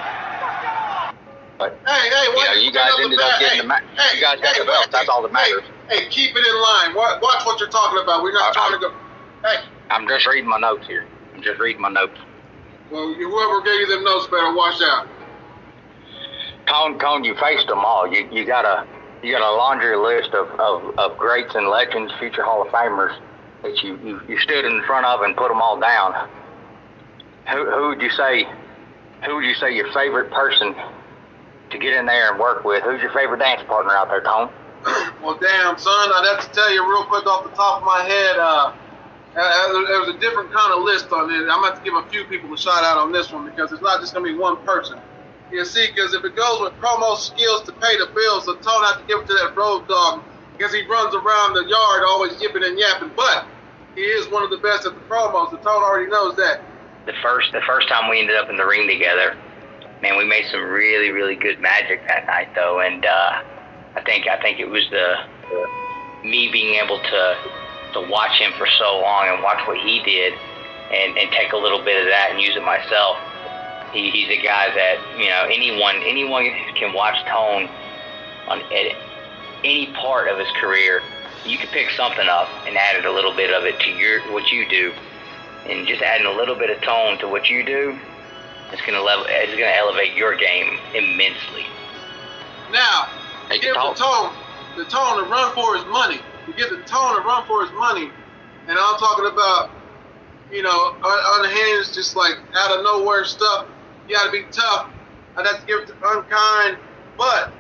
S10: But,
S5: hey,
S10: you guys ended up getting the match. You guys got the belt. That's all that matters.
S5: Hey, keep it in line. Watch what you're talking about. We're not trying to go. Hey.
S10: I'm just reading my notes here.
S5: Well, whoever gave you them notes better watch out.
S10: Tone, you faced them all. You got a laundry list of greats and legends, future Hall of Famers that you stood in front of and put them all down. Who would you say your favorite person to get in there and work with? Who's your favorite dance partner out there, Tone?
S5: Well, damn, son, I'd have to tell you real quick off the top of my head. There's a different kind of list on it. I'm going to have to give a few people a shout out on this one because it's not just going to be one person. You see, because if it goes with promo skills to pay the bills, the Tone have to give it to that road dog because he runs around the yard always yipping and yapping. But he is one of the best at the promos. The Tone already knows that.
S10: The first time we ended up in the ring together, man, we made some really, really good magic that night, though. And I think it was me being able to watch him for so long and watch what he did and take a little bit of that and use it myself. He's a guy that, you know, anyone can watch Tone at any part of his career. You can pick something up and add a little bit of it to what you do, and just adding a little bit of Tone to what you do, it's gonna elevate your game immensely.
S5: Now, give the Tone to run for his money. You get the Tone to run for his money, and I'm talking about, you know, unhinged, just like out of nowhere stuff. You gotta be tough. I'd have to give it to Unkind, but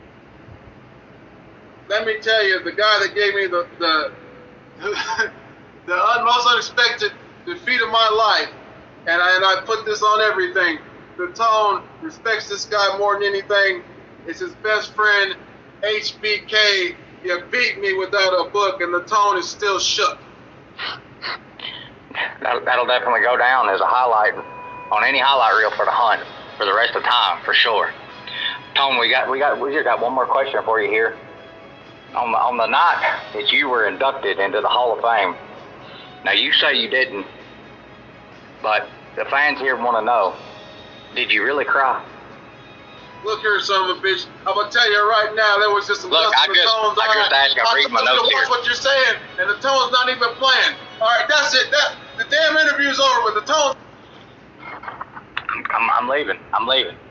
S5: let me tell you, the guy that gave me the most unexpected defeat of my life, and I put this on everything. The Tone respects this guy more than anything. It's his best friend, HBK. You beat me without a book, and the Tone is still shook.
S10: That'll definitely go down as a highlight on any highlight reel for the Hunt for the rest of the time, for sure. Tone, we just got one more question for you here. on the night that you were inducted into the Hall of Fame. Now you say you didn't, but the fans here want to know, did you really cry?
S16: Look here, son of a bitch. I'm gonna tell you right now, there was just some
S10: Look,
S16: dust in the tones.
S10: I just asked you to read my notes here.
S16: Watch what you're saying, and the tone's not even playing. All right, that's it. The damn interview's over with. The tone.
S10: I'm leaving. I'm leaving.